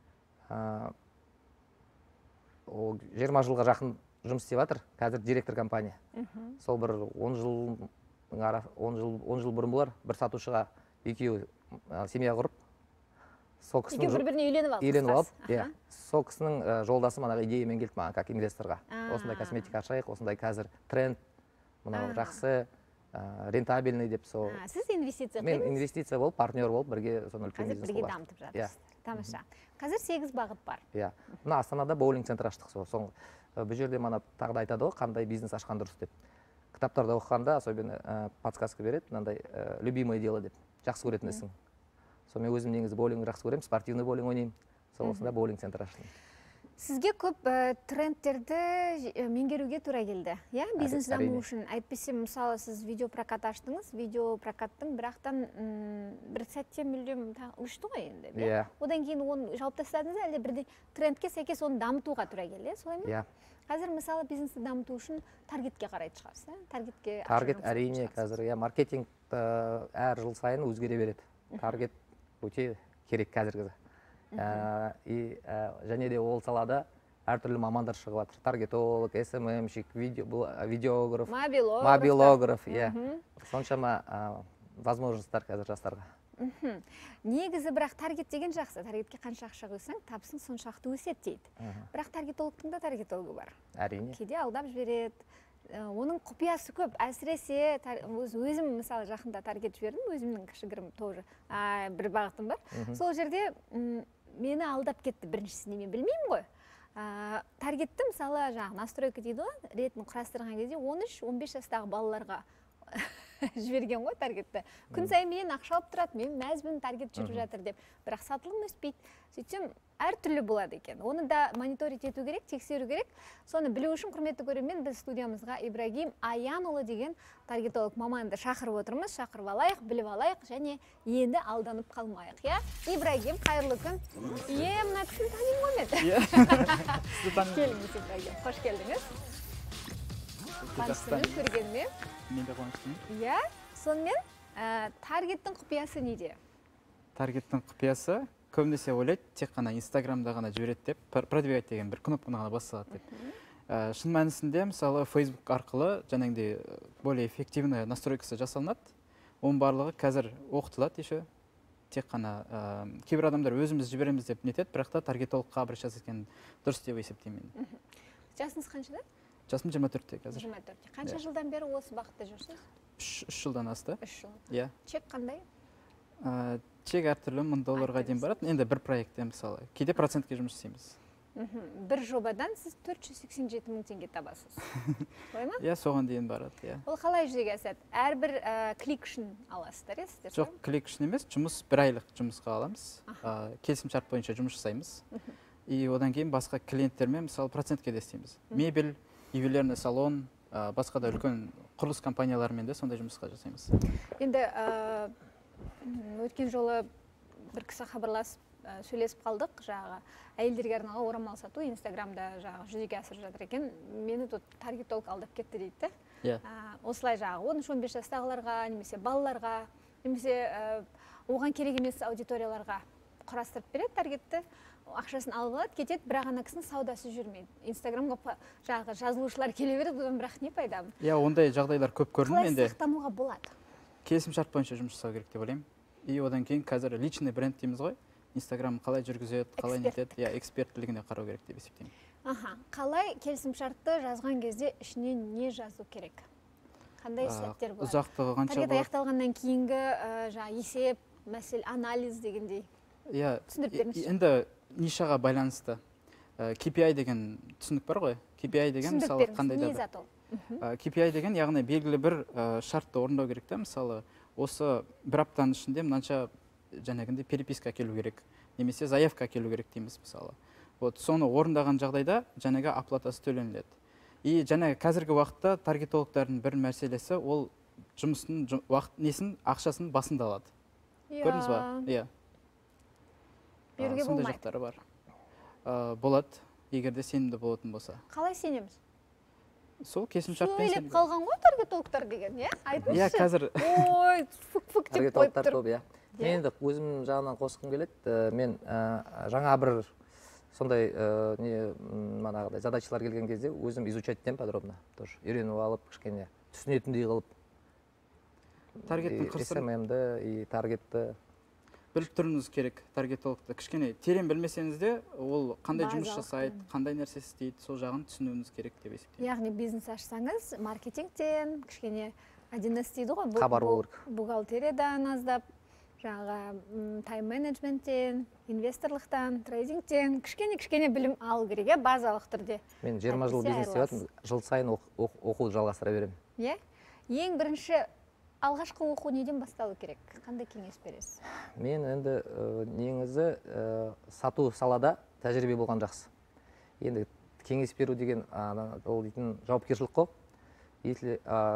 20 жылға жақын жұмыс істеп жатыр, қазір директор компания. Сол бір 10 жыл бұрын болар, бір сатушыға екеуі семья құрып, сол кісінің бір-біріне үйленіп алып, сол кісінің жолдасы мана идеямен келді маған, как инвесторға. Осындай косметика ашайық, осындай қазір тренд, мынау жақсы, рентабельный деп сол. Сіз инвестиция қойдыңыз? Мен инвестиция болып, партнер болып, бірге соны үлкен бизнес қазір бірге дамытып жатырсыздар. Тамаша. Қазір 8 бағыт бар. Иә. Мына Астанада боулинг центр аштық сол. Бұл жерде мана тағы да айтады ғой, қандай бизнес ашқан дұрыс деп. Кітаптарда оқығанда особенно подсказка береді, мынандай любимое дело деп. Жақсы көретін ісің. Сол мен өзім негізі боулинг жақсы көремін, спортивный боулинг ойнаймын. Сол осында боулинг центр аштым. Сізге көп трендтерді меңгеруге тура келді, иә, бизнес даму үшін. Әйтпесе, мысалы, сіз видеопрокат аштыңыз, видеопрокаттың бірақтан бір сәтте мүлдем ұшты ғой енді. Иә. Одан кейін оны жауып тастадыңыз, әлде бірде трендке сәйкес оны дамытуға тура келді, солай ма? Иә. Қазір мысалы бизнесті дамыту үшін таргетке қарайды шығарсыз, таргет әрине қазір, иә, маркетинг әр жыл сайын өзгере береді. Таргет өте керек қазіргі. Және де ол салада әртүрлі мамандар шығып жатыр. Таргетолог, SMM-шік, видеограф, мобилограф, соншама возможностьтар қазір жастарға. Негізі бірақ таргет деген жақсы. Таргетке қанша ақша құйсаң, табысың соншақты өседі дейді. Бірақ таргетологтың да таргетологы бар. Әрине. Кейде алдап жібереді. Оның құпиясы көп. Әсіресе өзім мысалы жақында таргет жібердім, өзімнің кішігірім тоже бір бағытым бар. Сол жерде мені алдап кетті біріншісіне, мен білмеймін ғой. Таргетті мысалы жаңағы настройка дейді ғой, ретін құрастырған кезде 13-15 жастағы балаларға жіберген ғой таргетті. Күн сайын мен ақша алып тұрады, мен мәзбін таргет жүріп жатыр деп. Бірақ сатылым өспейді. Сөйтсем, әртүрлі болады екен. Оны да мониторить ету керек, тексеру керек. Соны білу үшін құрметті көрермен, біз студиямызға Ибрагим Аянұлы деген таргетолог маманды шақырып отырмыз. Шақырып алайық, біліп алайық және енді алданып қалмайық. Ибрагим, қайырлы күн. Мына кісіні танымын ғой мен. Келіңіз, Ибрагим. Қош келдіңіз. Қуаныштымын көргеніме. Мен де қуаныштымын. Иә, сонымен таргеттің құпиясы неде? Таргеттің құпиясы көбінесе ойлайды, тек қана Инстаграмда ғана жібереді деп, продвигать деген бір кнопканы ғана басылады деп. Шын мәнісінде, мысалы, Facebook арқылы жаңағыдай более эффективный настройкасы жасалынады. Оның барлығы қазір оқытылады еще. Тек қана кейбір адамдар өзіміз жібереміз деп нетеді, бірақ та таргетологқа обращаться еткен дұрыс деп есептеймін. Жасыңыз қаншада? Жасым 24-те қазір. 24-те. Қанша жылдан бері осы бағытта жүрсіз? 3 жылдан асты. 3 жыл. Иә. Чек қандай? Чек әртүрлі $1000-ға дейін барады. Енді бір проектте мысалы, кейде процентке жұмыс істейміз. Бір жобадан сіз 487 мың теңге табасыз. Солай ма? Иә, соған дейін барады, иә. Ол қалай жүзеге асады? Әрбір клик үшін аласыздар, сіздер? Жоқ, клик үшін емес, бір айлық жұмысқа аламыз. Келісімшарт бойынша жұмыс жасаймыз. И одан кейін басқа клиенттермен мысалы процентке де істейміз. Мебель, ювелирный салон, басқа да үлкен құрылыс компанияларымен де сондай жұмысқа жасаймыз. Енді өткен жолы бір кісі хабарласып сөйлесіп қалдық, жаңағы әйелдерге арналған орамал сату Инстаграмда жаңағы жүзеге асырып жатыр екен. Мені тут таргетолог алдап кетті дейді. Осылай жаңағы 13-15 жастағыларға, немесе балаларға, немесе оған керек емес аудиторияларға құрастырып береді таргетті. ақшасын алып алады, кетеді, бірақ ана кісінің саудасы жүрмейді. Инстаграмға жаңағы жазылушылар келе береді, бұдан бірақ не пайдам? Иә, ондай жағдайлар көп көрдім менде. Қалай сақтануға болады? Келісімшарт бойынша жұмыс жасау керек деп ойлаймын. И одан кейін қазір личный бренд дейміз ғой. Инстаграм қалай жүргізеді, қалай нетеді, иә, эксперттілігіне қарау керек деп есептеймін. Аха, қалай келісімшартты жазған кезде ішіне не жазу керек? Қандай сәттер болады? Ұзақтығы қанша таргет болады? аяқталғаннан кейінгі есеп, мәселе, анализ дегендей. Иә, түсіндіріп беріңізші. енді нишаға байланысты. KPI деген түсінік бар ғой. KPI деген мысалы қандай да бір. KPI деген яғни белгілі бір шартты орындау керек та, мысалы осы бір аптаның ішінде мынанша жаңағындай переписка келу керек, немесе заявка келу керек дейміз мысалы. Вот соны орындаған жағдайда жаңағы оплатасы төленіледі. И жаңағы қазіргі уақытта таргетологтардың бір мәселесі ол жұмыстың несін, ақшасын басында алады. Көрдіңіз ба? Иә. Беруге Сондай болмайды. жақтары бар. Болады, егер де сенімді болатын болса. Қалай сенеміз? Сол келісімшартпен сөйлеп қалған ғой таргетологтар деген, иә? Айтыңызшы. Иә, қазір Ой, фук-фук деп қойып таргетологтар көп, иә. Мен енді өзім жағынан қосқым келеді. Мен жаңа бір сондай манағыдай задачалар келген кезде өзім изучать етем подробно, тоже үйреніп алып, кішкене түсінетіндей қылып. Таргеттің қырсырын SMM-ді и таргетті біліп тұруыңыз керек. Таргетологты кішкене терең білмесеңіз де, ол қандай жұмыс жасайды, қандай нәрсе істейді, сол жағын түсінуіңіз керек деп есептеймін. Яғни бизнес ашсаңыз, маркетингтен, кішкене 1С дейді ғой, хабар болу керек. бухгалтериядан аздап, жаңағы тайм-менеджменттен, инвесторлықтан, трейдингтен, кішкене білім алу керек, базалық түрде. Мен 20 жыл бизнес істеп жатырмын, жыл сайын оқуды жалғастыра беремін. Иә? Ең бірінші алғашқы оқу неден басталу керек? Қандай кеңес бересіз? Мен енді негізі сату салада тәжірибе болған жақсы. Енді кеңес беру деген ол дейтін жауапкершілік қой. Если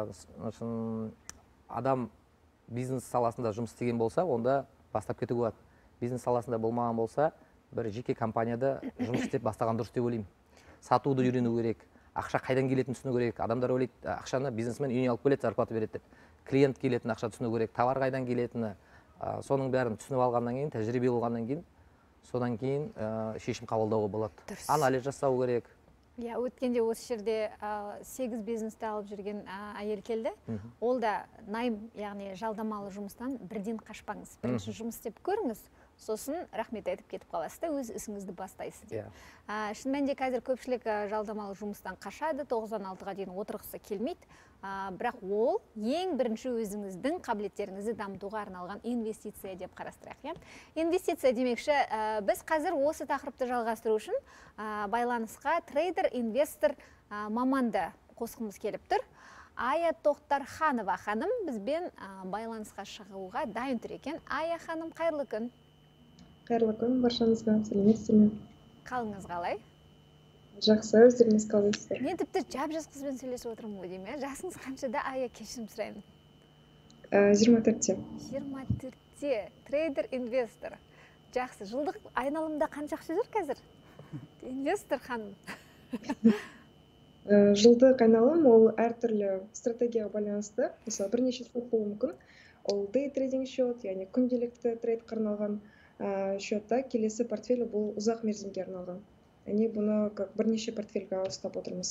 адам бизнес саласында жұмыс істеген болса, онда бастап кетуге болады. Бизнес саласында болмаған болса, бір жеке компанияда жұмыс істеп бастаған дұрыс деп ойлаймын. Сатуды үйрену керек, ақша қайдан келетінін түсіну керек. Адамдар ойлайды, ақшаны бизнесмен үйіне алып келеді, зарплата береді деп. Клиент келетін ақша түсіну керек, товар қайдан келетіні, соның бәрін түсініп алғаннан кейін, тәжірибе болғаннан кейін, содан кейін шешім қабылдауға болады. Анализ жасау керек. Иә, өткенде осы жерде 8 бизнесті алып жүрген әйел келді. Ол да найм, яғни жалдамалы жұмыстан бірден қашпаңыз. Бірінші жұмыс істеп көріңіз, сосын рахмет айтып кетіп қаласыз да, өз ісіңізді бастайсыз деп. Шын мәнінде қазір көпшілік жалдамалы жұмыстан қашады, 96-ға дейін отырғысы келмейді. Бірақ ол ең бірінші өзіңіздің қабілеттеріңізді дамытуға арналған инвестиция деп қарастырайық. Инвестиция демекші, біз қазір осы тақырыпты жалғастыру үшін байланысқа трейдер, инвестор маманды қосқымыз келіп тұр. Ая Тоқтарханова ханым бізбен байланысқа шығуға дайын тұр екен. Ая ханым, қайырлы күн. Қайырлы күн, баршаңызға сәлеметсіздер ме? Қалыңыз қалай? Жақсы, өздеріңіз қалайсыздар? Мен тіпті жап-жас қызбен сөйлесіп отырмын ғой деймін. Жасыңыз қаншада, Ая, кешірім сұраймын? 24-те. 24-те, трейдер, инвестор. Жақсы, жылдық айналымда қанша ақша жүр қазір? Инвестор ханым. Жылдық айналым ол әртүрлі стратегияға байланысты. Мысалы, бірнеше шот болуы мүмкін. Ол day трейдинг шот, яғни күнделікті трейдқа арналған шотта, келесі портфелі бұл ұзақ мерзімге арналған. Яғни бұны бірнеше портфельге ұстап отырмыз.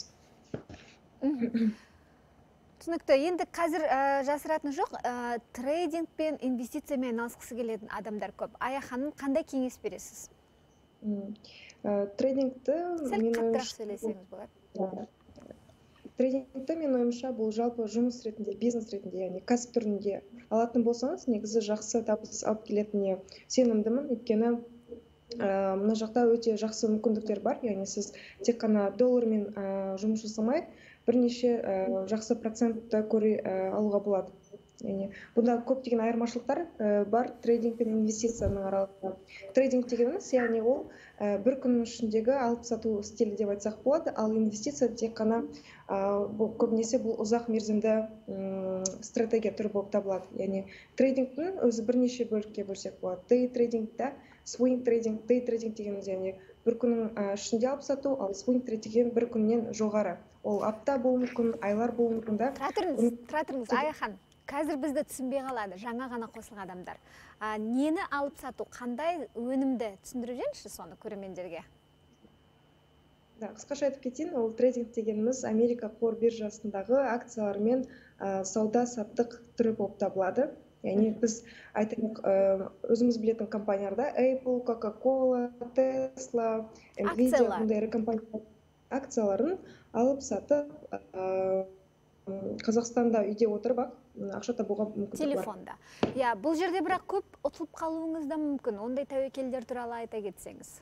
Түсінікті. Енді қазір жасыратыны жоқ, трейдинг пен инвестициямен айналысқысы келетін адамдар көп. Ая ханым, қандай кеңес бересіз? Трейдингті сәл қаттырақ сөйлесеңіз болады. Трейдингті мен ойымша бұл жалпы жұмыс ретінде, бизнес ретінде, яғни кәсіп түрінде алатын болсаңыз, негізі жақсы табыс алып келетініне сенімдімін. Өйткені мына жақта өте жақсы мүмкіндіктер бар. Яғни сіз тек қана доллармен жұмыс жасамай, бірнеше жақсы процентті көре алуға болады. Яғни бұнда көптеген айырмашылықтар бар трейдинг пен инвестицияның аралығында. Трейдинг дегеніміз, яғни ол бір күннің ішіндегі алып сату стилі деп айтсақ болады, ал инвестиция тек қана көбінесе бұл ұзақ мерзімді стратегия түрі болып табылады. Яғни трейдингтің өзі бірнеше бөлікке бөлсек болады. Day трейдингта swing трейдинг, day трейдинг дегеніміз, яғни бір күннің ішінде алып сату, ал swing трейдинг деген бір күннен жоғары. Ол апта болуы мүмкін, айлар болуы мүмкін да. Тұра тұрыңыз, Ая ханым. қазір бізді түсінбей қалады, жаңа ғана қосылған адамдар. Нені алып сату, қандай өнімді түсіндіріп жеңізші соны көрермендерге? Да, қысқаша айтып кетейін, ол трейдинг дегеніміз Америка қор биржасындағы акциялармен сауда-саттық түрі болып табылады. Яғни біз айтайық, өзіміз білетін компанияларда Apple, Coca-Cola, Tesla, Nvidia бұндай ірі компаниялар акцияларын алып сатып, Қазақстанда үйде отырып ақша табуға мүмкіндік бар. Телефонда. Бұл жерде бірақ көп ұтылып қалуыңыз да мүмкін. Ондай тәуекелдер туралы айта кетсеңіз.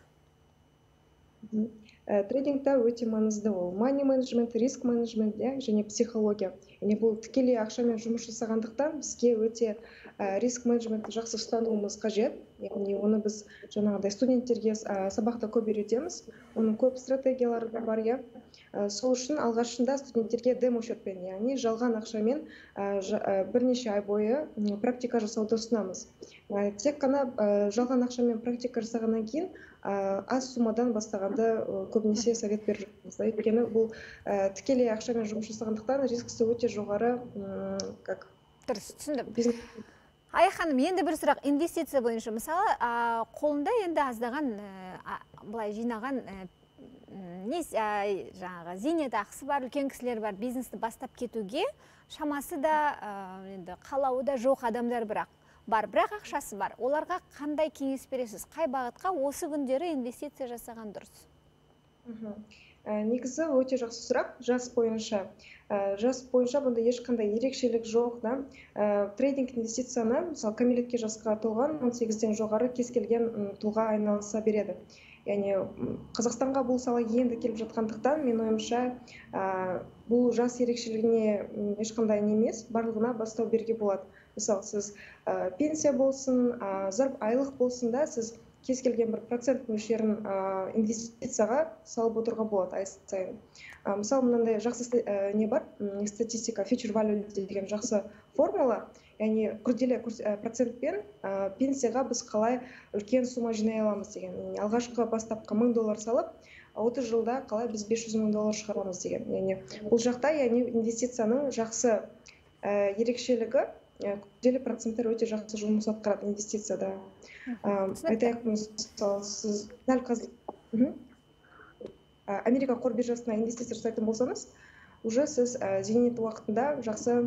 Трейдингта өте маңызды ол money management, риск менеджмент және психология. Яғни бұл тікелей ақшамен жұмыс жасағандықтан бізге өте риск менеджментті жақсы ұстануымыз қажет. Яғни оны біз жаңағыдай студенттерге сабақта көп үйретеміз. Оның көп стратегиялары бар. Сол үшін алғашында студенттерге демо счетпен, яғни жалған ақшамен бірнеше ай бойы практика жасауды ұсынамыз. Тек қана жалған ақшамен практика жасағаннан кейін аз суммадан бастағанды көбінесе совет беріп жатырмыз. Өйткені бұл тікелей ақшамен жұмыс жасағандықтан рискісі өте жоғары. Дұрыс, түсіндім. Аяқ ханым, енді бір сұрақ, инвестиция бойынша мысалы, қолында енді аздаған былай жинаған жаңағы зейнетақысы бар, үлкен кісілер бар, бизнесті бастап кетуге шамасы да енді қалауы да жоқ адамдар бірақ ақшасы бар. Оларға қандай кеңес бересіз? Қай бағытқа осы күндері инвестиция жасаған дұрыс? Негізі өте жақсы сұрақ. Жас бойынша бұнда ешқандай ерекшелік жоқ. Трейдинг инвестицияны, мысалы, кәмелетке жасқа толған 18-ден жоғары кез келген тұлға айналыса береді. Яғни Қазақстанға бұл сала енді келіп жатқандықтан, мен ойымша, бұл жас ерекшелігіне ешқандай емес, барлығына бастау беруге болады. Мысалы, сіз пенсия болсын, айлық болсын да, сіз кез келген бір процент мөлшерін инвестицияға салып отыруға болады ай сайын. Мысалы, мынандай жақсы не бар, статистика, future value деген жақсы формула. Яғни күрделі процентпен пенсияға біз қалай үлкен сумма жинай аламыз деген. Алғашқы бастапқы $1000 салып, 30 жылда қалай біз $500,000 шығарамыз деген. Яғни бұл жақта инвестицияның жақсы ерекшелігі, күрделі проценттер өте жақсы жұмыс атқарады инвестицияда. Айтайық, мысалы, сіз дәл қазір Америка қор биржасына инвестиция жасайтын болсаңыз, уже сіз зейнет уақытында жақсы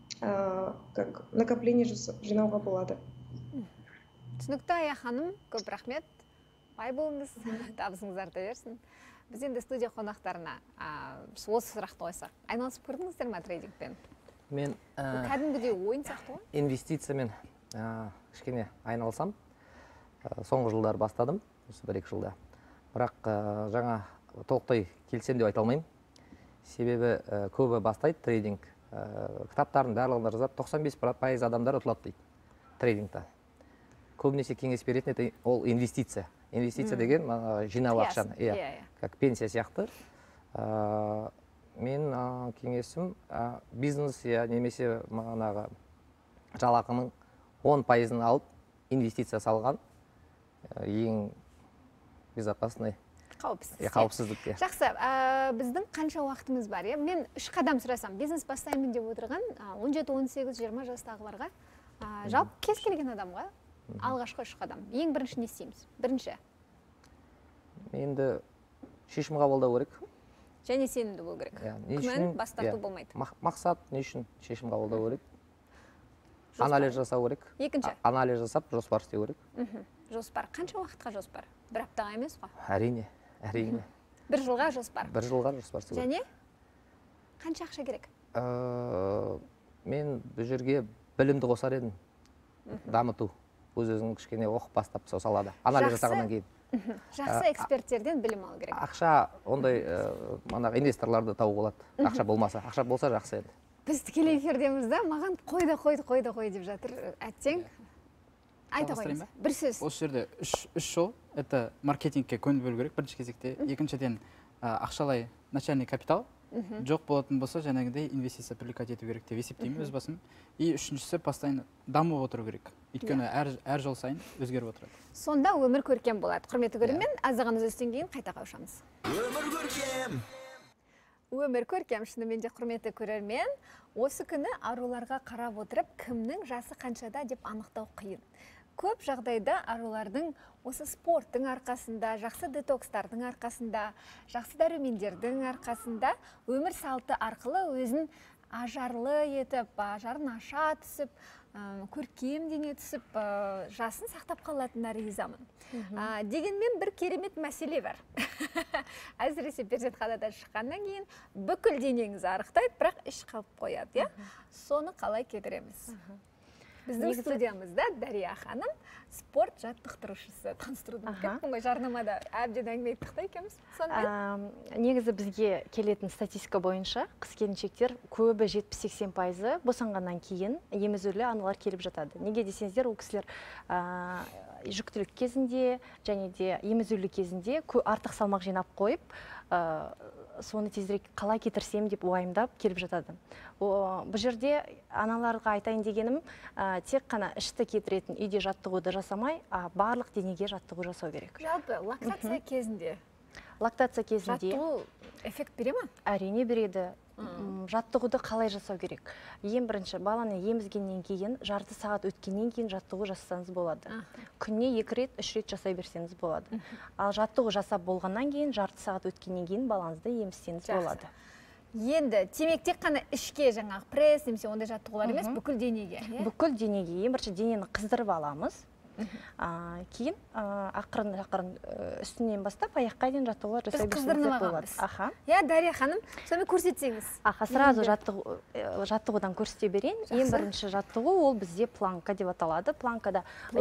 накопление жинауға болады. Түсінікті, Аяқ ханым, көп рахмет. Бай болыңыз, табысыңыз арта берсін. Біз енді студия қонақтарына осы сұрақты қойсақ, айналысып көрдіңіздер ме трейдингпен? Мен кәдімгідей ойын сияқты ғой? Инвестициямен кішкене айналысам. Соңғы жылдар бастадым, осы 1-2 жылда. Бірақ жаңа толықтай келсем деп айта алмаймын. Себебі көбі бастайды трейдинг. Кітаптардың барлығында жазады, 95% адамдар ұтылады дейді трейдингта. Көбінесе кеңес беретін ол инвестиция. Инвестиция деген жинау ақшаны, как пенсия сияқты. Мен кеңесім бизнес немесе жалақының 10%-ын алып инвестиция салған ең безопасный қауіпсіздік. Жақсы, біздің қанша уақытымыз бар? Мен 3 қадам сұрасам, бизнес бастаймын деп отырған 17, 18, 20 жастағыларға, жалпы кез келген адамға алғашқы 3 қадам. Ең бірінші не істейміз? Бірінші. Енді шешім қабылдау керек. Және сенімді болу керек. Күмән бастарту болмайды. Мақсат не үшін шешім қабылдау керек? Анализ жасау керек. Екінші. Анализ жасап, жоспар істеу керек. Жоспар. Қанша уақытқа жоспар? Бір аптаға емес қой? Әрине. Бір жылға жоспар? Бір жылға жоспар істеу керек. Және қанша ақша керек? Мен бұл жерге білімді қосар едім. Дамыту. Өз-өзің кішкене оқып бастап сол салада. Анализ жасағаннан кейін. Жақсы эксперттерден білім алу керек. Ақша, ондай инвесторларды тауып болады. Ақша болмаса. Ақша болса жақсы еді. Біз тікелей эфирдеміз да, маған қойды деп жатыр. Әттең. Айта қойыңыз. Бір сөз. Осы жерде үш жол. Это маркетингке көңіл бөлу керек бірінші кезекте. Екіншіден ақшалай начальный капитал. Жоқ болатын болса, жаңағыдай инвестиция привлекать ету керек деп есептеймін өз басым. И үшіншісі постоянно дамып отыру керек. Өйткені әр жыл сайын өзгеріп отырады. Сонда өмір көркем болады. Құрметті көрермен, аздаған үзілістен кейін қайта қауышамыз. Өмір көркем. Өмір көркем, шынымен де құрметті көрермен, осы күні аруларға қарап отырып, кімнің жасы қаншада деп анықтау қиын. Көп жағдайда арулардың осы спорттың арқасында, жақсы детокстардың арқасында, жақсы дәрумендердің арқасында өмір салты арқылы өзін ажарлы етіп, ажарын аша түсіп, көркем дене түсіп, жасын сақтап қалатынына ризамын. Дегенмен бір керемет мәселе бар. Әсіресе перзентханадан шыққаннан кейін бүкіл денеңіз арықтайды, бірақ іш қалып қояды, соны қалай кетіреміз? Біздің студиямызда Дария ханым, спорт жаттықтырушысы. Таныстырудың кеттің ғой, жарнамада әбден әңгіме айттық та екеуміз. Негізі бізге келетін статистика бойынша қыз келіншектер көбі 70-80% босанғаннан кейін емізулі аналар келіп жатады. Неге десеңіздер, ол кісілер жүктілік кезінде және де емізулі кезінде артық салмақ жинап қойып, соны тезірек қалай кетірсем деп уайымдап келіп жатады. Бұл жерде аналарға айтайын дегенім, тек қана ішті кетіретін үйде жаттығуды жасамай, барлық денеге жаттығу жасау керек. Жалпы лактация кезінде жаттығу эффект бере ма? Әрине береді. Жаттығуды қалай жасау керек? Ең бірінші, баланы емізгеннен кейін, жарты сағат өткеннен кейін жаттығу жасасаңыз болады. Күнне 2 рет, 3 рет жасай берсеңіз болады. Ал жаттығу жасап болғаннан кейін, жарты сағат өткеннен кейін балаңызды емізсеңіз болады. Енді темек тек қана ішке, жаңағы пресс немесе ондай жаттығулар емес, бүкіл денеге. Бүкіл денеге, ең бірінші денені қыздырып аламыз. Кейін ақырын үстінен бастап аяққа дейін жаттығулар жасай берсеңіздер болады. Дария ханым, сонымен көрсетсеңіз. Сразу жаттығудан көрсете берейін. Ең бірінші жаттығу ол бізде планка деп аталады. Планканы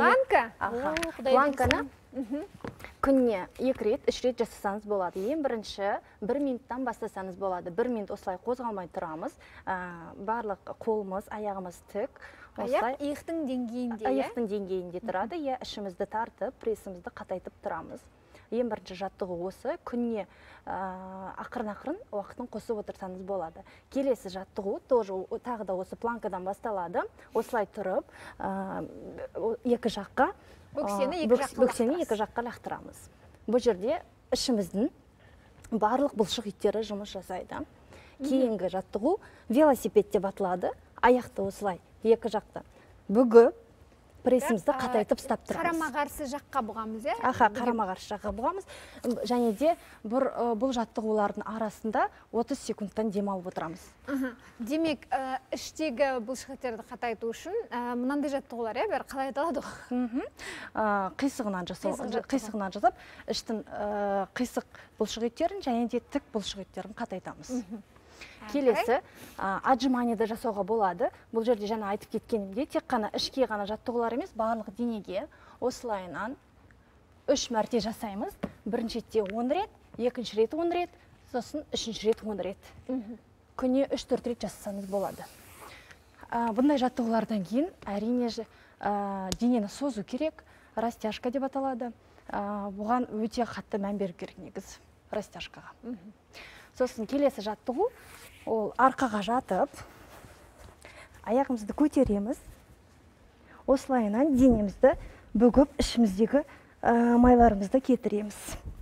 күнне 2 рет, 3 рет жасасаңыз болады. Ең бірінші 1 минуттан бастасаңыз болады. 1 минут осылай қозғалмай тұрамыз. Барлық қолымыз, аяғымыз тік. Аяқ иықтың деңгейінде? Аяқтың деңгейінде тұрады. Ішімізді тартып, прессімізді қатайтып тұрамыз. Ең бірінші жаттығу осы. Күнне ақырын-ақырын уақытын қосып отырсаңыз болады. Келесі жаттығу тағы да осы планкадан басталады. Осылай тұрып, екі жаққа бөксені екі жаққа лақтырамыз. Бұл жерде ішіміздің барлық бұлшық еттері жұмыс жасайды. Кейінгі жаттығу велосипед деп аталады. Аяқты осылай екі жақты бүгіп, прессімізді қатайтып ұстап тұрамыз. Қарама-қарсы жаққа бұғамыз, Қарама-қарсы жаққа бұғамыз. Және де бұл жаттығулардың арасында 30 секундтан демалып отырамыз. Демек, іштегі бұлшық еттерді қатайту үшін мынандай жаттығулар, бәрі қалай аталады ғой? Қисығынан жасап, іштің қисық бұлшық еттерін және де тік бұлшық еттерін қатайтамыз. Келесі, отжиманиеды жасауға болады. Бұл жерде жаңа айтып кеткенімде, тек қана ішке ғана жаттығулар емес, барлық денеге осылайынан 3 мәрте жасаймыз. Бірінші ретте 10 рет, екінші рет 10 рет, сосын үшінші рет 10 рет. Күнне 3-4 рет жасасаңыз болады. Бұндай жаттығулардан кейін әрине денені созу керек, растяжка деп аталады. Бұған өте қатты мән беру керек негіз, растяжкаға. Сосын келесі жаттығу, ол арқаға жатып, аяғымызды көтереміз, осылайынан денемізді бүгіп, ішіміздегі майларымызды кетіреміз.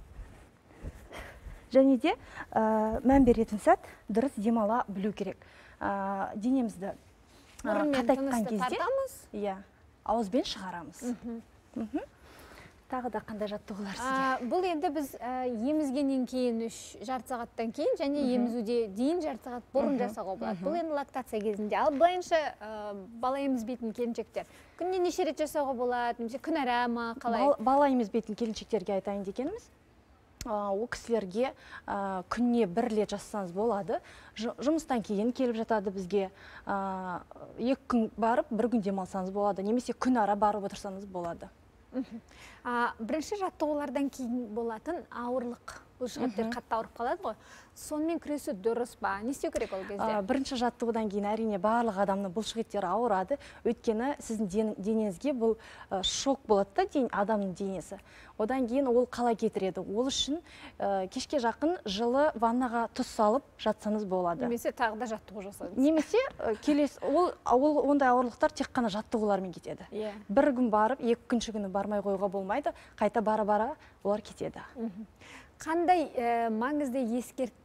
Және де мән беретін сәт дұрыс демала білу керек. Денемізді қатайтқан кезде ауызбен шығарамыз. Тағы да қандай жаттығулар сізге? Бұл енді біз емізгеннен кейін жарты сағаттан кейін және емізуде дейін жарты сағат бұрын жасауға болады. Бұл енді лактация кезінде. Ал былайынша бала емізбейтін келіншектер күнне неше рет жасауға болады, немесе күн ара ма, қалай? Бала емізбейтін келіншектерге айтайын дегеніміз, ол кісілерге күнне 1 рет жасасаңыз болады. Жұмыстан кейін келіп жатады бізге, 2 күн барып, 1 күн демалсаңыз болады, немесе күн ара барып отырсаңыз болады. Бірінші жаттығулардан кейін болатын ауырлық, бұлшық еттер қатты ауырып қалады ғой. Сонымен күресу дұрыс ба? Не істеу керек ол кезде? Бірінші жаттығудан кейін әрине барлық адамның бұлшық еттері ауырады. Өйткені сіздің денеңізге бұл шок болады да, адамның денесі. Одан кейін ол қалай кетіреді? Ол үшін кешке жақын жылы ваннаға тұз салып жатсаңыз болады. Немесе тағы да жаттығу жасаңыз. Немесе ондай ауырлықтар тек қана жаттығулармен кетеді. 1 күн барып, 2-ші күні бармай қоюға болмайды, қайта бара-бара олар кетеді. Қандай маңызды ескертпе бар?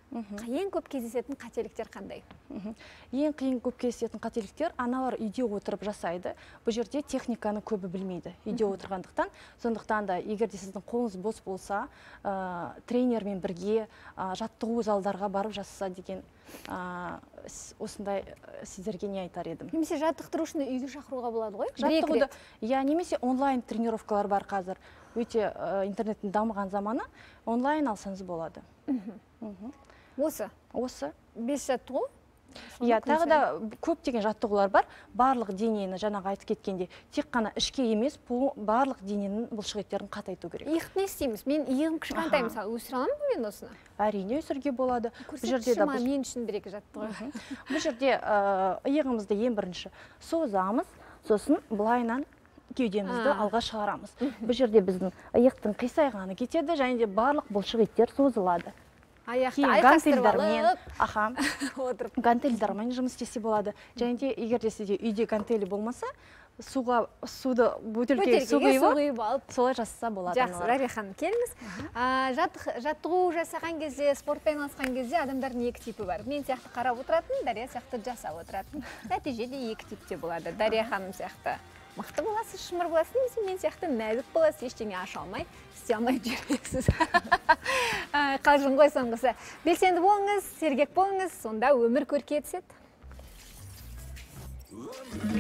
ең көп кездесетін қателіктер қандай? Ең қиын көп кездесетін қателіктер аналар үйде отырып жасайды. Бұл жерде техниканы көбі білмейді үйде отырғандықтан. Сондықтан да егер де сіздің қолыңыз бос болса, тренермен бірге жаттығу залдарға барып жасаса деген осындай сіздерге не айтар едім. Немесе жаттықтырушыны үйге шақыруға болады ғой? Жаттығуды, немесе онлайн тренировкалар бар қазір. Өте интернеттің дамыған заманы онлайн алсаңыз болады. Осы 5 жаттығу? Тағы да көптеген жаттығулар бар. Барлық денені жаңағы айтып кеткенде тек қана ішке емес, барлық дененің бұлшық еттерін қатайту керек. Иықты не істейміз? Мен иығым кішкентай, мысалы, өсіре аламын ба мен осыны? Әрине өсіруге болады. Көрсетші ма мен үшін бір-екі жаттығу? Бұл жерде иығымызды ең бірінші созамыз, сосын былайынан кеудемізді алға шығарамыз. Бұл жерде біздің иықтың қисайғаны кетеді, және де барлық бұлшық еттер созылады. Аяқты айқастырып алып, гантельдармен жұмыс істесе болады. Және де егер де сізде үйде гантелі болмаса, суды бөтелкеге су құйып алып, солай жасаса болады. Жақсы, Дария ханым, келіңіз. Жаттығу жасаған кезде, спортпен айналысқан кезде адамдардың екі типі бар. Мен сияқты қарап отыратын, Дария сияқты жасап отыратын. Нәтижеде екі типте болады. Дария ханым сияқты мықты боласыз, шымыр боласыз, немесе мен сияқты нәзік боласыз, ештеңе аша алмай, істей алмай жүресіз. Қалжың ғой соңғысы. Белсенді болыңыз, сергек болыңыз, сонда өмір көркейе түседі.